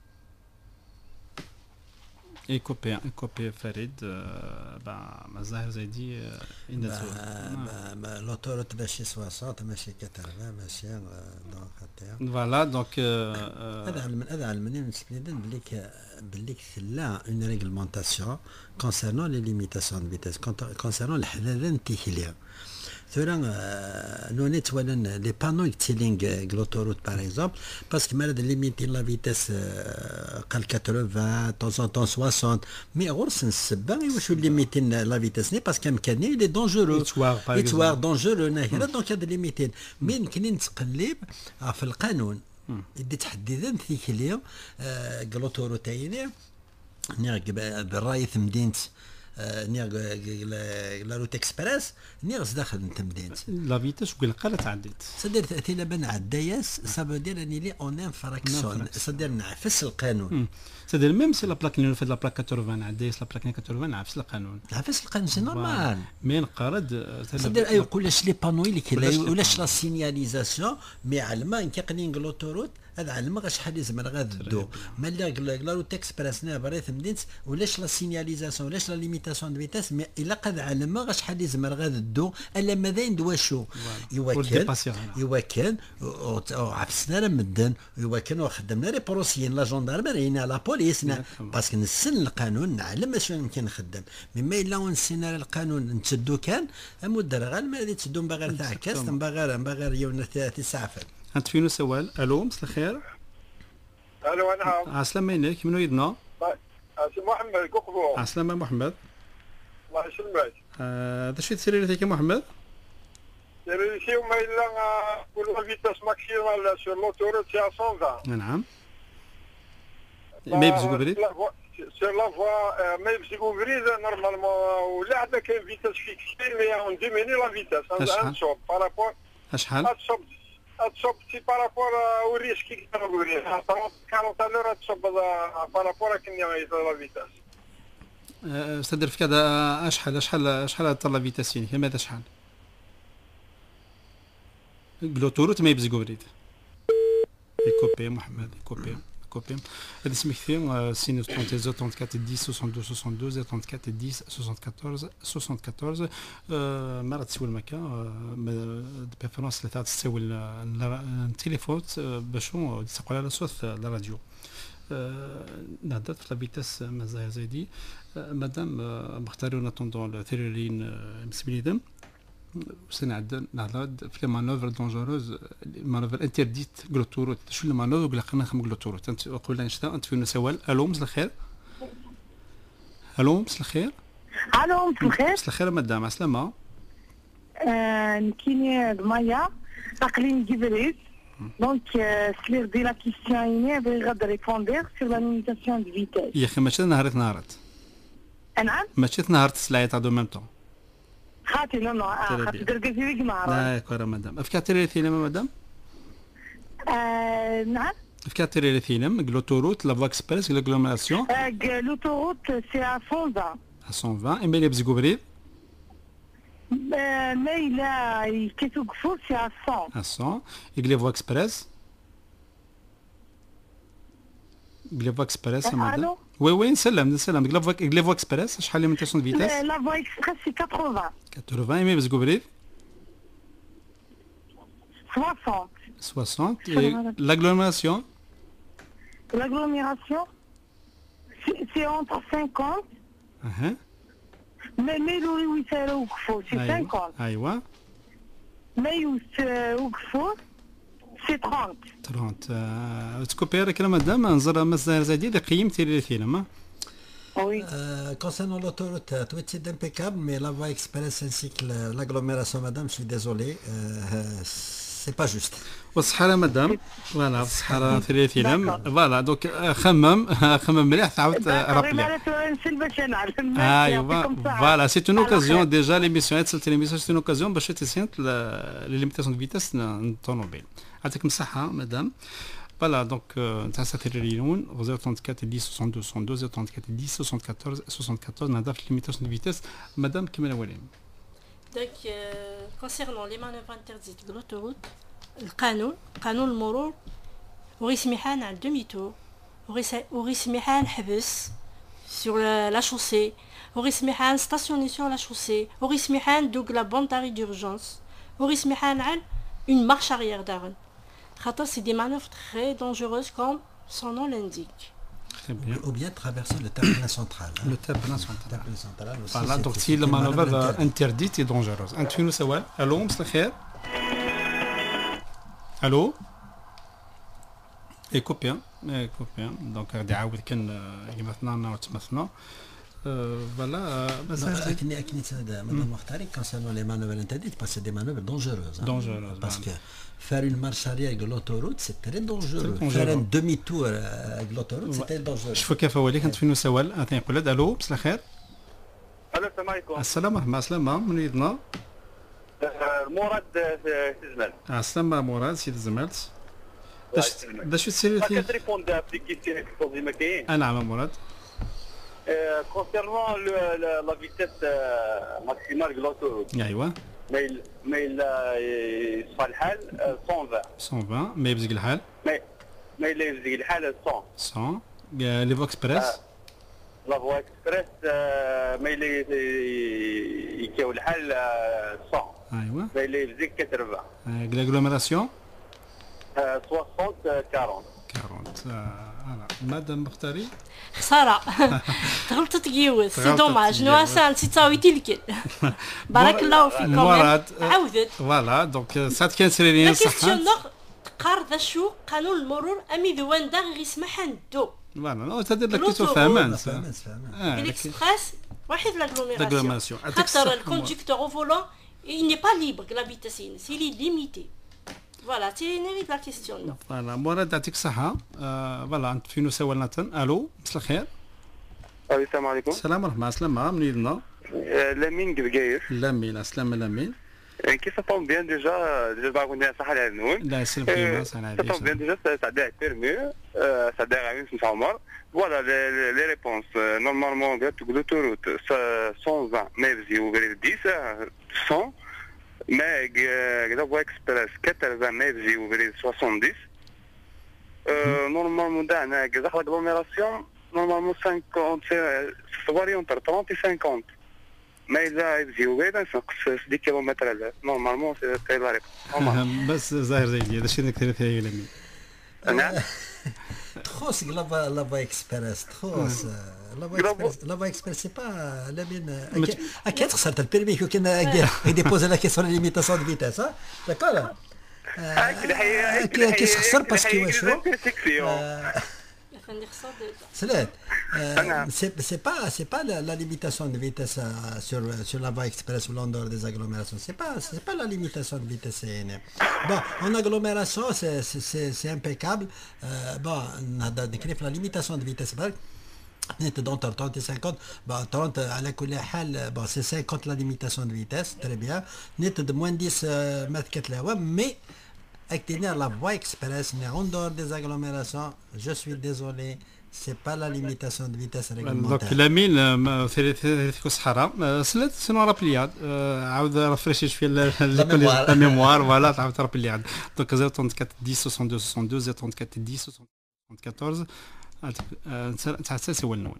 اي كوبي اي كوبي فريد با مازال زيدي با با لوتوروت ماشي ستين ماشي ثمانين ماشي دونك خاطر فوالا دونك هذا علم هذا علمني مسكين بليك بليك لا اون ريغلمونطاسيون كونسيرنون لي ليميتاسيون دو فيتاس كونسيرنون الحداثه التكنيه ثورا نونيت ولا لي بانو يكتيلينغ لوتوروت باغ اكزومبل باسكو مرض ليميتي لا فيتاس قال ثمانين طون طون ستين مي غرس السبه واش ليميتين لا فيتاس ني باسكو امكاني لي دونجورو يتوار دونجورو ناهره دونك هذا ليميتين مي يمكن نتقلب في القانون يدي تحديدا تيكلي لوتوروتايني نيغ بالراي مدينه نيغ لا روت اكسبريس نيغ داخل انت مدينه لا فيتاس وقال قالت عديت صدر تاثير لبن عداياس سافو دير اني لي اون انفراكسيون صدر نعفس القانون صدر ميم سي لا بلاك اللي في لا بلاك ثمانين عدايس لا بلاك ثمانين نعفس القانون نعفس القانون سي نورمال مين قارد صدر اي يقولش لي بانوي اللي كاين ولاش لا سينياليزاسيون مي علما ان كيقنين لوتوروت هذا علما شحال يزمر غادو مالا لا روت اكسبريس نا بريث مدينت ولاش لا سينياليزاسيون ولاش لا ليميتاسيون دو فيتاس مي الا قد علما شحال يزمر غادو الا ماذا ندواشو يوكل يوكل عفسنا راه مدن يوكل وخدمنا لي بروسيين لا جوندارمري لا بوليس باسكو نسن القانون نعلم اش يمكن نخدم مما الا ونسينا القانون نتسدو كان مدر غير ما غادي تسدو باغي تعكس باغي باغي يوم تسعفن انت فينو سوال. الو مساء الخير. الو نعم. عسلامة عليك منو يدنا؟ اسم محمد كوكبو. عسلامة محمد. الله يسلمك. هذا شي تسيري لك يا محمد؟ سيري شي وما الا كل فيتاس ماكسيمال سور لوتوروت سي مية. نعم. ما يبزقوا بريد؟ سور لا فوا ما يبزقوا بريد نورمالمون ولا عندنا كاين فيتاس فيكسي مي اون ديميني لا فيتاس نصوب بارابور. اشحال؟ تصوب تصوب سي بارابور او ريسك كي كنقولوا ليه أربعين لور تصوب بارابور كني لا فيتاس. استدر في كذا اشحال اشحال اشحال طلع فيتاسين هي ماذا شحال؟ بلوتوروت ما يبزقوا بريد. يكوبي محمد يكوبي كوبي هذا اسمه كثير سينو ثلاثين ثلاثة وأربعين عشرة اثنين وستين ثلاثة وأربعين عشرة أحد عشر سبعة عشر مرة تسوي المكان بريفيرونس ثلاثة تسوي التليفون باش تسقوا على صوت الراديو نهضر في لابيتاس مازال زايدي مادام مختارين نطوندون ثيرين مسبليدم سنعد نعرض في مانوفر دونجوروز مانوفر انترديت غلوتوروت شو المانوفر اللي قلنا نخدم غلوتوروت انت قلنا نشتا انت فين سوال. الو مساء الخير. الو مساء الخير. الو مساء الخير. مساء الخير مدام عسلامة. نكيني دمية اقليم جبريل دونك سلير دي لا كيستيون هنا بغي غاد ريبوندير سور لا ليميتاسيون دو فيتاس. يا اخي ماشي نهارت نهارت. نعم. ماشي نهارت سلاية تاع دو ميم طون. خاطي لا لا خاطي درقتي ليك نهار. داكور مدام. افكاتيري الثينما مدام؟ آه نعم. افكاتيري الثينما غلوتوروت لا فوا اكسبريس غلوميراسيون. غلوتوروت سي ا مية وعشرين. à cent vingt اما اللي بزقوا بريد؟ ما إلا كيسو قفول سي à cent. à cent. يقلي فوا اكسبريس؟ غليفوا اكسبريس مدام. الو وي وي نسلم نسلم غليفوا غليفوا اكسبريس شحال ليميتاسيون دو فيتاس؟ لا فوا اكسبريس سي ثمانين ثمانين مي بزقو بريد ستين soixante et l'agglomération l'agglomération c'est entre cinquante اها mais mais لوري ويسارة وقفوا c'est cinquante ايوا mais وقفوا c'est trente trente تكوبير كلام مدام نزر مزار زادي قيم تيري فيلم. Oui. Euh, concernant l'autoroute, tout est impeccable, mais la voie express ainsi que l'agglomération, madame, je suis désolé, euh, c'est pas juste. والصحة مدام فوالا الصحة ثري فيلم فوالا دوك خمم خمم مليح تعاود رابلي. ايوا فوالا سي اون اوكازيون ديجا ليميسيون تصلت ليميسيون سي اون اوكازيون باش تسينت لي ليميتاسيون دو فيتاس الطوموبيل. يعطيكم الصحة مدام. Voilà, donc, ça c'est le Lyon, zéro trente-quatre dix soixante-deux soixante-deux, zéro trente-quatre dix soixante-quatorze soixante-quatorze, on a la limitation de vitesse. Madame Kimela Walem. Donc, euh, concernant les manœuvres interdites de l'autoroute, le canon, canon le moro, Ourismihan à demi-tour, Ourismihan Habus sur la, la chaussée, Ourismihan stationné sur la chaussée, Ourismihan donc la bande d'arrêt d'urgence, Ourismihan une marche arrière d'Aaron. C'est des manœuvres très dangereuses comme son nom l'indique. Très bien. Ou bien traverser le terminal central. Le terminal central. terminal central aussi, voilà, donc c'est si la manœuvre interdite et dangereuse. Antoine Sawal, allô, monsieur le khair. Allô. Et copain, et copain. Donc, d'Aoud كان يمثلنا وتمثلنا. Voilà. أكني أكني مدام مختاري concernant les manœuvres interdites parce que c'est des manœuvres dangereuses. Dangereuses. Parce que faire une marche arrière avec l'autoroute, c'est très dangereux. dangereux. Faire un demi-tour avec l'autoroute, c'est très dangereux. شوفوا كيف وليك انت فين سوال اثنين يقول الو مساء الخير. الو السلام عليكم. السلام ورحمه الله سلامه من يدنا. مراد تزمل. السلام مراد سيد زملت. باش تسير في كتريبوند في كيستيون كي ما كاين. نعم مراد. concernant le, la, la vitesse euh, maximale de l'autoroute. ايوا. mais mais يصفى الحال cent vingt. cent vingt ما يبزق الحال. ما ما يبزق الحال cent. cent. لي فو اكسبريس. لا فوا اكسبريس ما يكاو الحال cent. ايوا. ما يبزق ثمانين. l'agglomération. soixante quarante. quarante. فوالا مدام مختاري. خسارة غلطت كيوز سي دوماج نواسا نسيت صاويتي الكل. بارك الله فيكم. مراد عاودت. فوالا دونك ساعات كان سيرين صح. كيستيون تقار ذا شو قانون المرور امي ذوان دا غير يسمح ندو. فوالا نو تدير لك كيتو فهمان. فهمان فهمان. الاكسبريس واحد لاغلوميراسيون. خاطر الكونديكتور او فولون il n'est pas libre la vitesse c'est limité. Voilà, c'est une la question. Voilà, مراد يعطيك الصحة. فوالا انت فين سوالنا تن الو مساء الخير. السلام عليكم. السلام ورحمة الله سلامة من يدنا. لامين قبقاير. لامين السلام لامين. كيف تفهم بيان ديجا ديجا باغي نقول صحة العنون. لا سلم كيما صحة العنون. تفهم بيان ديجا تعدى بيرمي تعدى عامين سمح عمر. Voilà les, les réponses. Euh, normalement, l'autoroute cent vingt, mais vous avez dix, cent. Mais la voie express quatre-vingts, mais vous avez soixante-dix. Euh, normalement, dans l'agglomération, normalement cinquante, ça varie entre trente et cinquante. Mais là, vous avez dix kilomètres à l'heure. Normalement, c'est la réponse. بس ظاهر زي دي هذا الشيء نكثر فيه يا لمين. نعم. تخص لا لا فوا اكسبريس تخص لا فوا اكسبريس لا فوا اكسبريس سي با لا بين اكيد خسرت البيرمي كي كنا ديبوزي لا كيسيون ليميتاسيون دو فيتاس ها داكور كي خسر باسكو واش سلات سي با سي با لا ليميتاسيون دو فيتاس سور سور لا فوا اكسبريس ou en dehors des agglomérations c'est pas c'est pas la limitation de vitesse bon en agglomération c'est c'est c'est impeccable bon نهضر ذكري في la limitation de vitesse برك نيت دونتر trente et cinquante bon trente على كل حال bon c'est cinquante la limitation de vitesse très bien نيت de moins dix متر كتلاوة mais actiner la voie express mais en dehors des agglomérations je suis désolé c'est pas la limitation de vitesse réglementaire. Donc لامين في في الصحراء سلات سنو رابلياد عاود رافريشي شويه لا ميموار فوالا تعاود رابلياد. Donc zéro trente-quatre dix soixante-deux soixante-deux zéro trente-quatre dix soixante-quatorze تعسى سوى النون.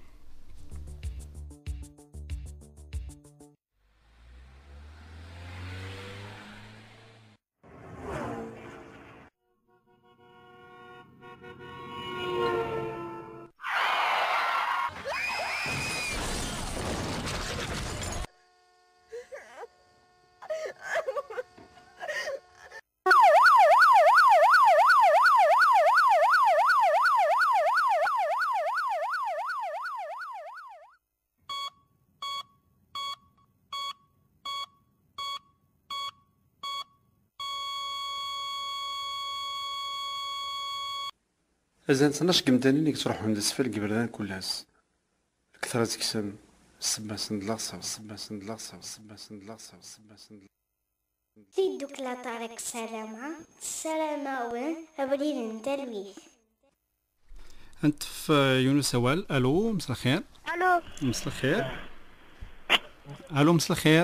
أزال تناش قمدانين يك تروحو عند السفل قبردان كلهاس كثرة تكسن السبا سند لاصا والسبا سند لاصا والسبا سند لاصا والسبا سند سيدك لا طارق سلامة سلامة وين أبريد نتلويث. أنت في يونس أول. ألو مساء الخير. ألو مساء الخير. ألو مساء الخير.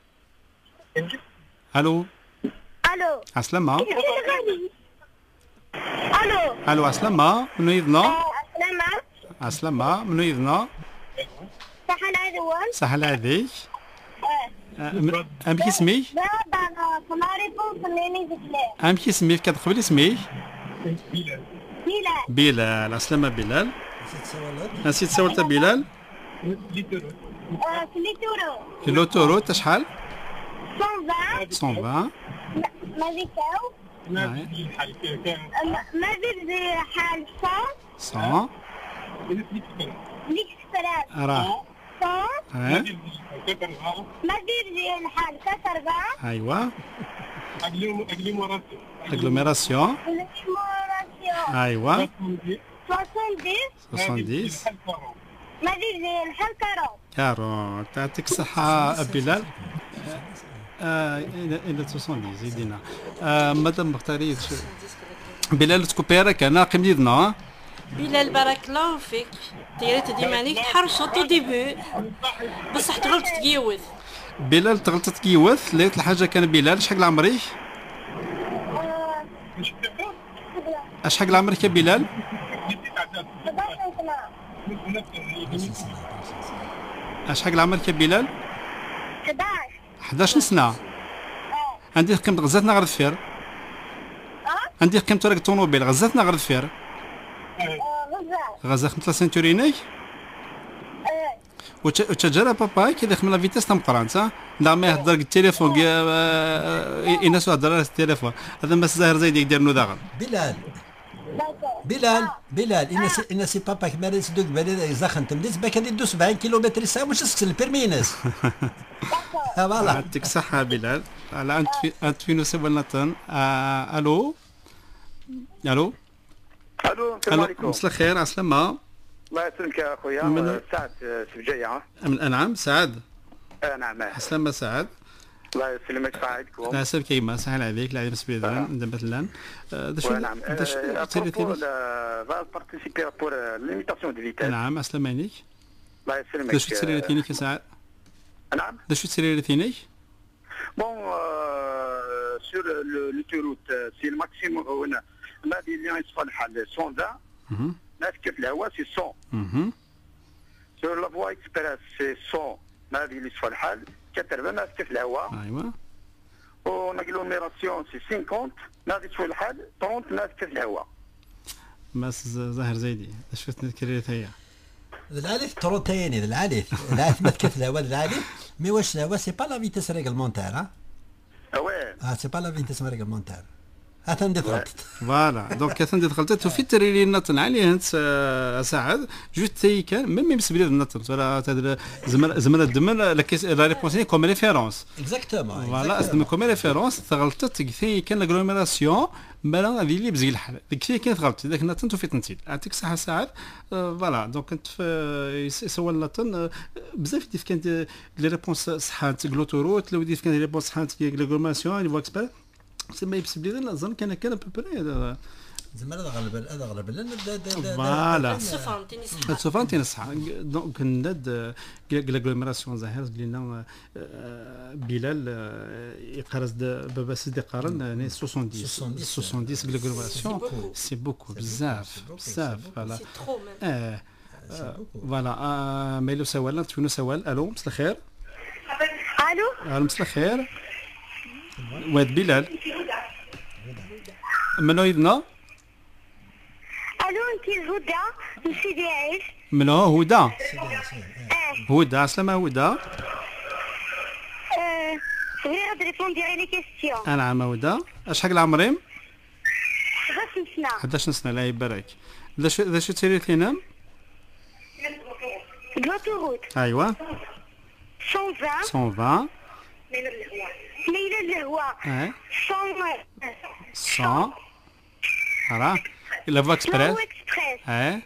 ألو ألو عسلامة. ألو ألو عسلامة منو يذنا؟ سلامة عسلامة منو يذنا؟ صحة العدوان صحة العذيك. أم كيسميك؟ بابا فماريبون خليني بسلام. أم كيسميك كتقبل اسميك؟ بلال بلال. عسلامة بلال. نسيت سولت بلال؟ في ليتورو في لوتورو تشحال؟ مية مية مازيكاو ما ما زيد حال صون مية ليك سبرات راه صون ها ما زيد الحال كسربا. أيوا أغلوميراسيون. أيوا سوسون سبعين ما زيد الحال كارون. كارون. تعطيك الصحة بلال. آه إلى سبعين زيدينا. آه مادام مختاريت بلال تكوبيرك أنا قيم ديدنا. بلال بارك الله فيك ديريت ديما عليك تحرشط ديبي بصح تغلط تقيوث. بلال تغلط تقيوث. لقيت الحاجة كان بلال شحال عمرك؟ شحال عمرك يا بلال؟ شحال عمرك يا بلال؟ حداش حداش سنة. عندي قيمة غزاتنا غير الدفير. عندي قيمة راك الطوموبيل غزاتنا غير الدفير. غزا خمسة سنتورينيك. وتجرى باباي كي داخل لا فيتاس تاع مقرانت لا ما يهضر التليفون الناس يهضر على التليفون هذا ما الزاهر زايد يدير نو داغن. بلال بلال بلال إن سي إن سي بابا كمال سدوك بالي زخنت مليت باك هادي دوز سبعين كيلومتر الساعة واش تسكت البيرمينس. فوالا يعطيك الصحة بلال. على أنت في أنت في نوسي ولنطن. ألو ألو الو السلام عليكم. مساء الخير. عسلامة. الله يسلمك يا خويا. سعد سبجية. من الأنعام سعد. اه نعم. عسلامة سعد. الله يسلمك سعيدكم. لا سير كيما سهل عليك لا يمس بيدان دابا لان داش داش تيليفون va participer pour l'imitation de vitesse. نعم عسلامة عليك. الله يسلمك. داش تسري ثينيك يا سعد؟ نعم. داش تسري ثينيك؟ بون sur l'autoroute c'est le maximum هنا ما بين اللي يصفى على مية ماسكه في الهواء سي مية. sur la voie express c'est مية ما بين اللي يصفى الحال كتربه ماسكه في الهواء. ايوا. و l'agglomération c'est خمسين ما يصفى الحال ثلاثين ماسكه في الهواء. ماس زاهر زيدي اش فات نكريت هي العالف تروتيني العالف العالف ماسكه في الهواء العالف مي واش الهواء سي با لا فيتيس ريغلمونتير ها. وي اه سي با لا فيتيس ريغلمونتير. اتندي غلطت. فوالا دونك اتندي غلطت وفي التريري نطن عليه انت سعد جوج تي كان ميم ميم سبلي نطن ولا تدر زمر زمر الدمر لا ريبونسي كوم ريفيرونس اكزاكتومون فوالا استخدم كوم ريفيرونس تغلطت كثي كان لاغلوميراسيون مالا هذه اللي بزي الحال كثي كانت غلطت ذاك نطن وفي تنتيل يعطيك الصحه سعد. فوالا دونك كنت سوا نطن بزاف ديف كانت لي ريبونس صحات غلوتوروت لو ديف كانت لي ريبونس صحات لاغلوميراسيون لي فوا اكسبير سما يبس بلي نظن كان كان ببري زعما هذا غلب هذا غلب فوالا السفان تاني صح السفان تاني صح دونك نداد لاغلوميراسيون زاهر قلنا بلال يقرز بابا سيدي قارن سبعين سبعين لاغلوميراسيون سي بوكو بزاف بزاف فوالا اه فوالا ميلو سوال تكونوا سوال الو مساء الخير الو مساء الخير واد بلال منو يدنا الو انت هدى من سيدي عيش. من هو هدى؟ هدى عسلامة هدى. غير غادي ريبوندي لي كيستيون. نعم هدى، اش حق عمري؟ حداش سنة. حداش سنة الله يبارك. ذا شو ذا شو تسيري لينا؟ لوتوروت. ايوا. مية وعشرين. مية وعشرين. ليلى الهواء. اه. مية. مية. فوالا. لا فوا اكسبريس. لا فوا اكسبريس. اه.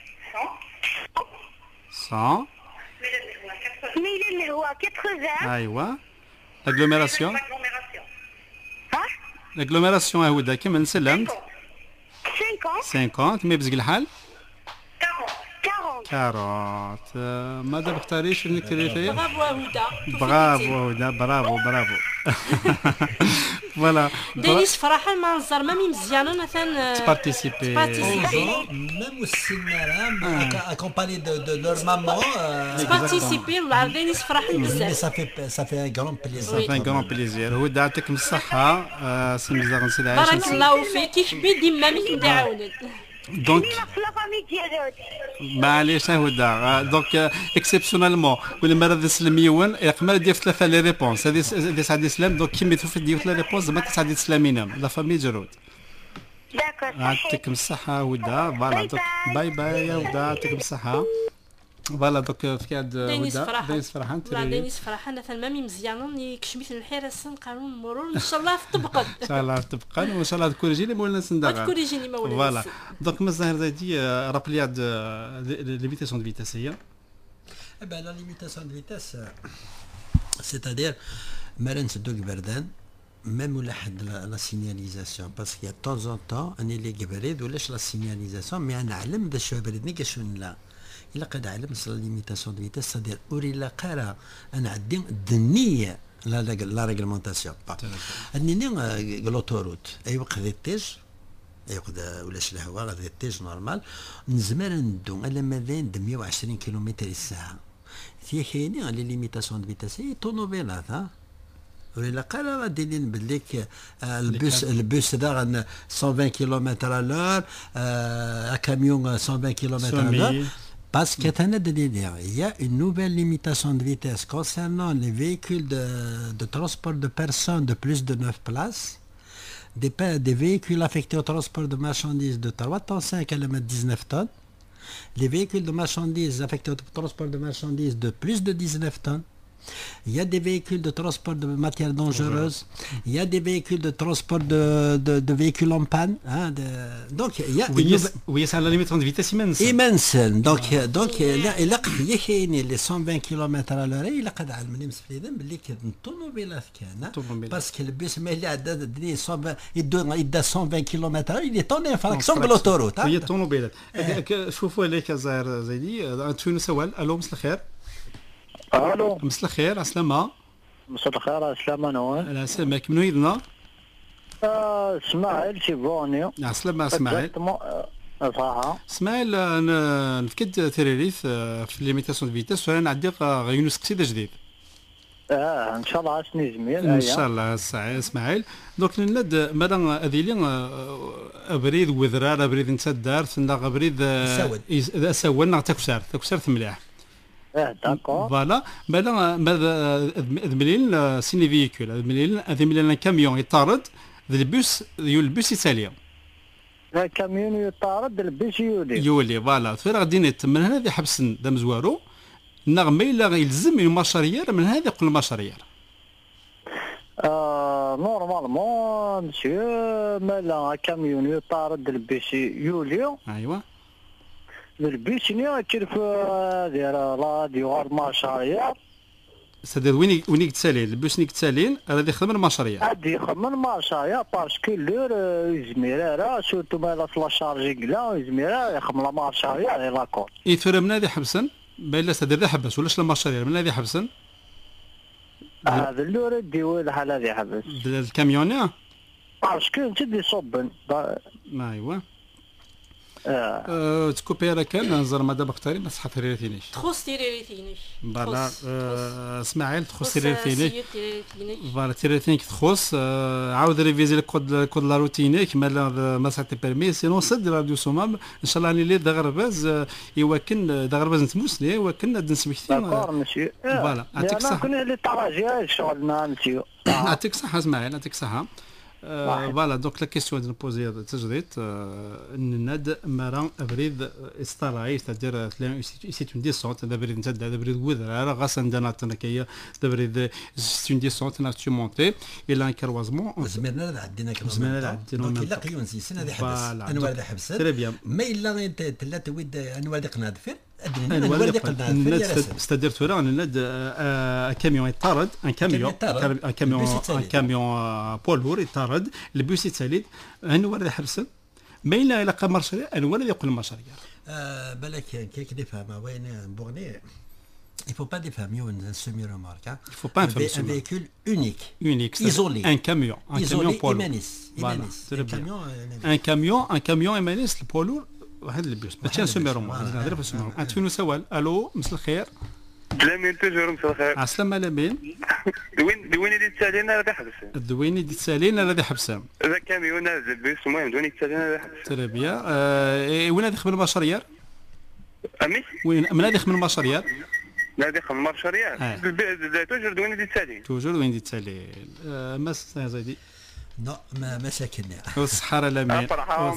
مية. ليلى الهواء ثمانين. ايوا. لاغلوميراسيون. ها؟ لاغلوميراسيون هدى كمل سلمت. خمسين. خمسين مي بزق الحال. أربعين. أربعين. ماذا بختاريش انك تريفي؟ برافو هدى. برافو هدى برافو برافو. فوالا. دينيس فرحان ما نزر مامي مزيانه مثلا تبارتيسيبي. ميم السنارة accompagné de de leur maman. تبارتيسيبي ولا دينيس فرحان بزاف. Ça fait ça fait un grand plaisir. Ça fait un grand plaisir. هدى يعطيكم الصحة. سي مزيان نسير عايش. بارك الله فيك كيحبي ديما ميك ندعاونك. دونك معليش هدى دونك اكسبسيونيلمون كل مره ذا سلميون يقمر دير ثلاثه لي ريبونس هذه هذه سعد السلام دونك كيما تشوف دير ثلاثه ريبونس زعما تسعد السلامينا لا فامي جرود. يعطيكم الصحة هدى. فوالا دونك باي باي يا هدى يعطيكم الصحة. فوالا دوك في هاد دينيس فرحان. دينيس فرحان لا دينيس فرحان مثلا مامي مزيانه كشميت الحرس قانون المرور ان شاء الله تطبق. ان شاء الله تبقى وان شاء الله تكون رجيني مولانا سندغا. تكون رجيني مولانا. فوالا دونك مازال زايدي رابلي هاد ليميتاسيون دو فيتاس هي. Eh ben la limitation de vitesse, c'est-à-dire ما نسدو كبردان même ولا حد لا سينياليزاسيون باسكو de temps en temps اني اللي كبريد ولاش لا سينياليزاسيون مي نعلم دا شو بردني كاش لا الا قد علم لا ليميتاسيون دو فيتاس سادير اوري لا قرا انا عندي الدنيه لا لا ريغلمونتاسيون با انني لوتوروت اي وقت التيج اي وقت ولاش الهواء غادي التيج نورمال نزمر ندو على مدين مية وعشرين كيلومتر الساعه في كاينين لي ليميتاسيون دو فيتاس هي طونوبيلات ها ولا قال غادي نبدلك البوس البوس دا مية وعشرين كيلومتر على لور كاميون مية وعشرين كيلومتر على لور parce que il y a une nouvelle limitation de vitesse concernant les véhicules de, de transport de personnes de plus de neuf places, des, des véhicules affectés au transport de marchandises de trois tonnes cinq à dix-neuf tonnes, les véhicules de marchandises affectés au transport de marchandises de plus de dix-neuf tonnes. Il y a des véhicules de transport de matières dangereuses, il y a des véhicules de transport de, de, de véhicules en panne. Hein, de, donc il y a oui, oui, c'est la limite de vitesse immense. Immense. Donc, ah. donc il y a les cent vingt kilomètres à l'heure, il a qu'à aller مسفليدا باللي الطوموبيلات كان باسكو البيس ما اللي عدى يدى cent vingt kilomètres il est en infraction بالاوتوروت. هي الطوموبيلات. شوفوا عليك زاهر زيدي تونس سوال الو مساء الخير. الو مساء الخير عسلامة. مساء الخير عسلامة نوال. على سلامك منو يدنا؟ اسماعيل تيبوني. عسلامة اسماعيل. صحة. اسماعيل نفكد تريريث في ليميتاسيون دو فيتاس وانا نعدي غيونس قصيدة جديد. اه ان شاء الله عشني زميل. ان شاء الله اسماعيل. دونك نناد مالا هذيلي ابريد وذرار ابريد نتسدار ثنا ابريد سود سود تاكسار تاكسار مليح. اه داكور. فوالا مالا ماذا ذمليل سيني فيكول ذمليل ذمليل كاميون يطارد ذا البوس البوس يسالي. الكاميون يطارد البوس يولي. يولي فوالا غير غادي نت من هذا حبسن دا مزوارو النغمه الا يلزم المشارير من هذا يقول المشارير. آه نورمالمون مسيو مالا كاميون يطارد البوس يولي. ايوا. البيسني كيف داير راديو مشاريع سادير وين وين يتسالين البوس نيك تسالين غادي يخدم المشاريع غادي يخدم المشاريع باسكو لور يزمير راه سورتو مالا لا شارجي لا يزمير يخدم المشاريع لا كور يثور من هذه حبسن باين لا سادير ذا حبس ولاش المشاريع من هذه حبسن هذا اللور ديو الحال هذه حبس الكاميون باسكو انت دي صبن ايوا اه تكوبيرا كان نزر مادا بختاري نصحى تريريتينيش تخص تريريتينيش فوالا اسماعيل تخص تريريتينيش فوالا تريريتينيك تخص عاود ريفيزي الكود كود لا روتينيك مالا ما ساعتي بيرمي سينو صد راديو سومام ان شاء الله راني لي دغرباز يوكن دغرباز نتموسلي وكن نسمكتي داكور مسيو فوالا يعطيك الصحه كنا لي طراجي شغلنا مسيو يعطيك الصحه اسماعيل يعطيك الصحه فوالا دونك لا كيسيون دو نبوزي تجريت الند مرا ابريد استراي تدير سي اون ديسونت هذا بريد نتاع هذا بريد وذرا غاس عندنا تنكيه هذا بريد سي اون ديسونت نا تو مونتي الى ان كروازمون زمرنا عندنا كما زمرنا عندنا دونك الا قيون سي هذه حبس انواع هذا حبس تري بيان ما الا ثلاثه ود انواع اللي قناد فين c'est-à-dire tu vois un camion est tarad un camion un camion un camion poids lourd est tarad le bus est salide un ولد حبسن ما إلا إلى قمر شريع un ولد يقول المشاريع بالك كيك ديفهم وين بورني il faut pas défamer une semi-remorque hein. Il faut pas un, un véhicule unique unique isolé un camion un isolé camion poids lourd un camion un camion un camion émanis le poids lourd واحد البيوس ماشي سوميرو نهضر في سوميرو انتونو سوال الو مساء الخير لامين توجور مساء الخير عسلامة لامين دوين دويني دي تسالين راه حبس دويني دي تسالين راه حبسام هذا كاميون نازل البيوس المهم دويني تسالين راه حبس تري بيان وين هذا خدم المشاريع امي وين من هذا خدم المشاريع لا هذا خدم المشاريع توجور دويني دي تسالين توجور دويني دي تسالين ما زايدي لا ما مساكننا والصحارى لامين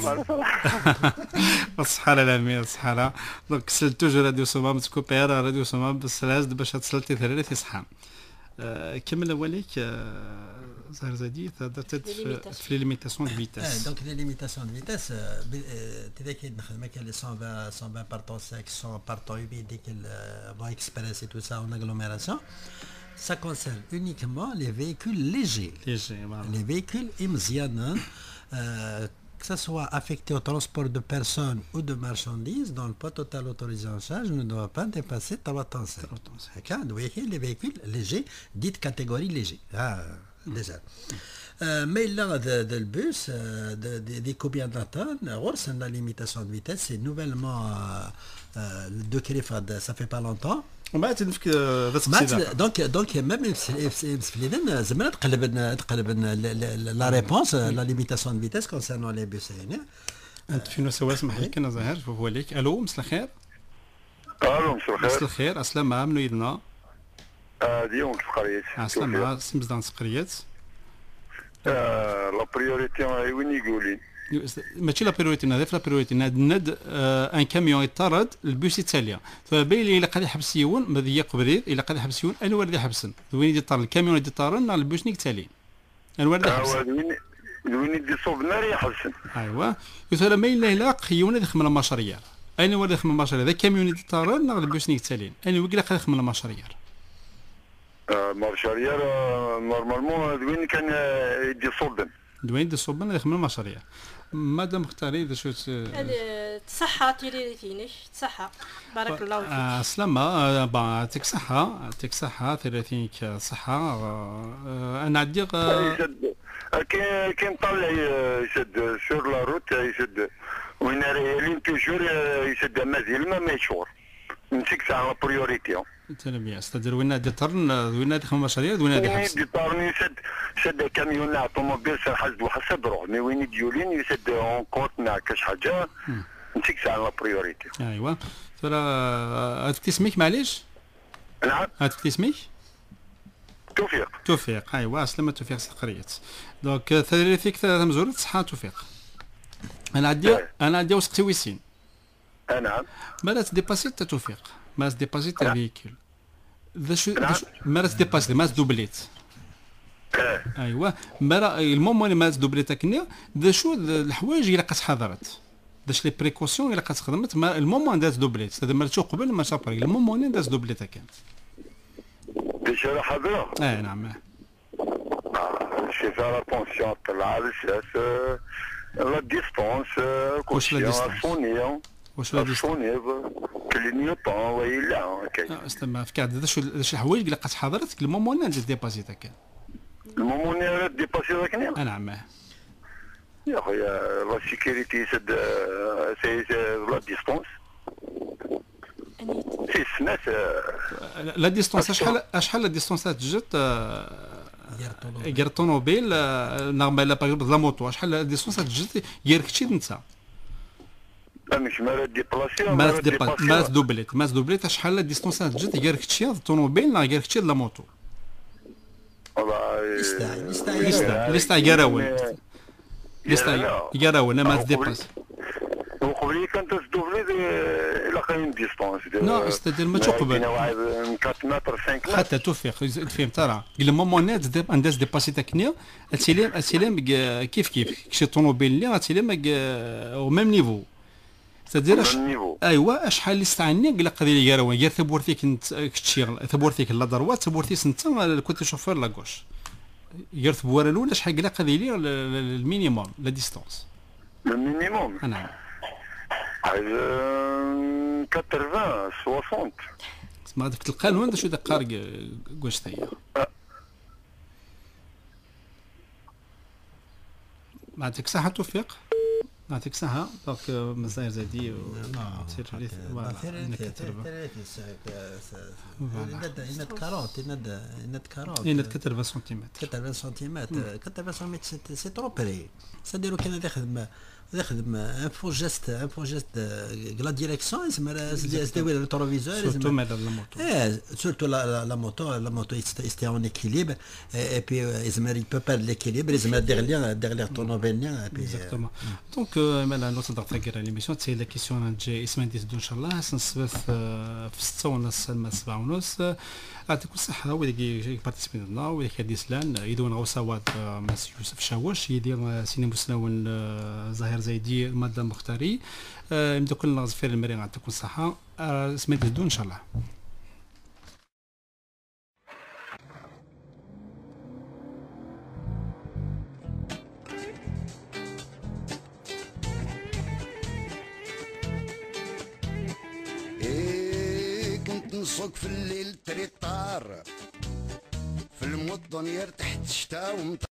والصحارى لامين الصحارى دونك سلت توجور راديو سومام تكوبير راديو سومام بالسلاس باش تسلتي ثلاثه صحام كمل اوليك زهر زادي هضرت في لي ليميتاسيون دو فيتاس دونك لي ليميتاسيون دو فيتاس تي كي نخدم كاين لي مية مية بارتون خمسة مية بارتون ثمانية ديك الفوا اكسبريس اي تو سا اون اغلوميراسيون. Ça concerne uniquement les véhicules légers. Légers, voilà. Les véhicules imzianan, euh, que ce soit affecté au transport de personnes ou de marchandises, dont le poids total autorisé en charge ne doit pas dépasser trois tonnes. Les véhicules légers, dites catégorie léger. Ah, déjà. Euh, mais là, de, de le bus, euh, de, de, des combien de tonnes, la limitation de vitesse, c'est nouvellement euh, euh, le décret, ça fait pas longtemps. وما تنفك دونك دونك ميم في ليدن زعما تقلب تقلب لا ريبونس لا ليميتاسيون دو فيتاس كونسيرنون لي بوس هنا انت فين سوا اسمح لي كنا ظاهر شوف عليك الو مساء الخير الو مساء الخير مساء الخير اسلامه منو يدنا ديون الفقريات اسلامه سمزدان سقريات لا بريوريتي وين يقولين ماشي لا بريوريتي هذا لا بريوريتي ند ان كاميون يطرد البوس يتسالي فبين لي الا قاعد يحبس يون مذيا قبرير الا قاعد يحبس يون انا ولد يحبسن وين يدي طار الكاميون يدي طارن البوس نيك تالي انا ولد يحبسن وين يدي صوب نار يحبسن ايوا يثلا ما الا الا قيون يخدم المشاريع انا ولد يخدم المشاريع هذا كاميون يدي طارن البوس نيك تالي انا وكلا قاعد يخدم المشاريع المشاريع نورمالمون وين كان يدي صوبن دوين يدي صوبن يخدم المشاريع مادام اختاري اذا شو تصحى تيريتينيش تصحى بارك الله فيك آه سلامة با يعطيك صحة يعطيك صحة ثلاثينك صحة آه انا عندي كاين كاين طلع يشد سور لا روت يشد وين رايحين توجور يشد مازال ما مشهور نمسك ساعة بريوريتي تنبيه استدير وين هادي طرن وين هادي خدمة مشاريع وين هادي حبس وين طرن يسد سد كاميون اوتوموبيل حسد وحسد روح مي وين ديولين يسد اون كوت نا كاش حاجة نمسك ساعة لا بريوريتي ايوا ترى هاتك اسمك معليش نعم هاتك اسمك توفيق توفيق ايوا سلامة توفيق سقريات دونك ثلاثيك ثلاثة مزورات صحة توفيق انا عندي انا عندي وسقتي ويسين نعم ما تديباسي تا توفيق ما تديباسي تا فيكول ذا شو ما تديباسي ما تدوبليت ايوا ما المومون ما تدوبليت كني ذا شو الحوايج اللي كتحضرت داش لي بريكوسيون اللي كتخدمت المومون داز دوبليت هذا ما تشوف قبل ما شابري المومون داز دوبليت كانت باش راح هضره. اه نعم. شي فيها لا طونسيون طلع الاساس لا ديستونس واش لا ديستونس؟ الصونيه واش لا ديستونس؟ الصونيه كلينيوتون ولا كاين. استنى فكر هذا شو شي حوايج اللي لقات حضرتك المومون اللي ديباسي تاك. المومون اللي ديباسي ذاك نعم. يا خويا لا سيكوريتي سد سي لا ديستونس. سي السناس لا ديستونس شحال شحال لا ديستونس تجت غير الطوموبيل نورمال باغ لا موطو شحال لا ديستونس تجت غير كتشي انت مش ما ديبلاسي ما ديبلاسي ما دوبليت ما دوبليت شحال لا ديستونس تجت غير كتشي الطوموبيل لا غير كتشي لا موطو والله لستا لستا لستا لستا يراون لستا يراون ما ديبلاسي وقبلي كانت تدوبلي الى كاين ديستونس نو استدير ما تقبل أربعة متر خمسة متر حتى توفيق فهمت ترى قال مومونات انداز ديباسي تكنيا اتسيلم اتسيلم كيف كيف كشي طوموبيل اللي اتسيلم او ميم نيفو استدير ايوا شحال اللي استعني قال قضيه لي غير غير ثبورتيك كتشي ثبورتيك لا دروات ثبورتي انت كنت شوفير لا غوش غير ثبوره الاولى شحال قال قضيه لي المينيموم لا ديستونس المينيموم نعم ثمانين ستين ما هذاك القانون شو داك قارق واش هي ما عندك صحه توفيق ما عندك صحه دونك مزاير زادي وتصير لي نت كاروت نت نت كاروت نت ثمانين سنتيمتر ثمانين سنتيمتر ثمانين سنتيمتر سي ترو بري ساديرو كان يخدم يخدم ان فو جيست ان فو جيست لا ديريكسيون يسمى يستوي الريتروفيزور سورتو مع لا موتو اه سورتو لا لا موتو لا موتو يستي اون اكيليبر اي بي يسمى il peut perdre l'équilibre يسمى derrière derrière ton auvergnat اكزاكتومون دونك مالا نوصل دقيقه على ليميسيون تسهل كيسيون جاي اسمها ديزدو ان شاء الله سنصبح في ستة ونص ما سبعة ونص يعطيكم الصحة ولكي بارتيسيبي لنا ولكي ديسلان يدون غوصوات مس يوسف شاوش يدير سيني مسنون زهير زايدي ماده مختاري يمدو كل نغزفير المري يعطيكم الصحة سميت ديزدو ان شاء الله. نسوق في الليل تريطار في المدن يرتحت شتا ومطار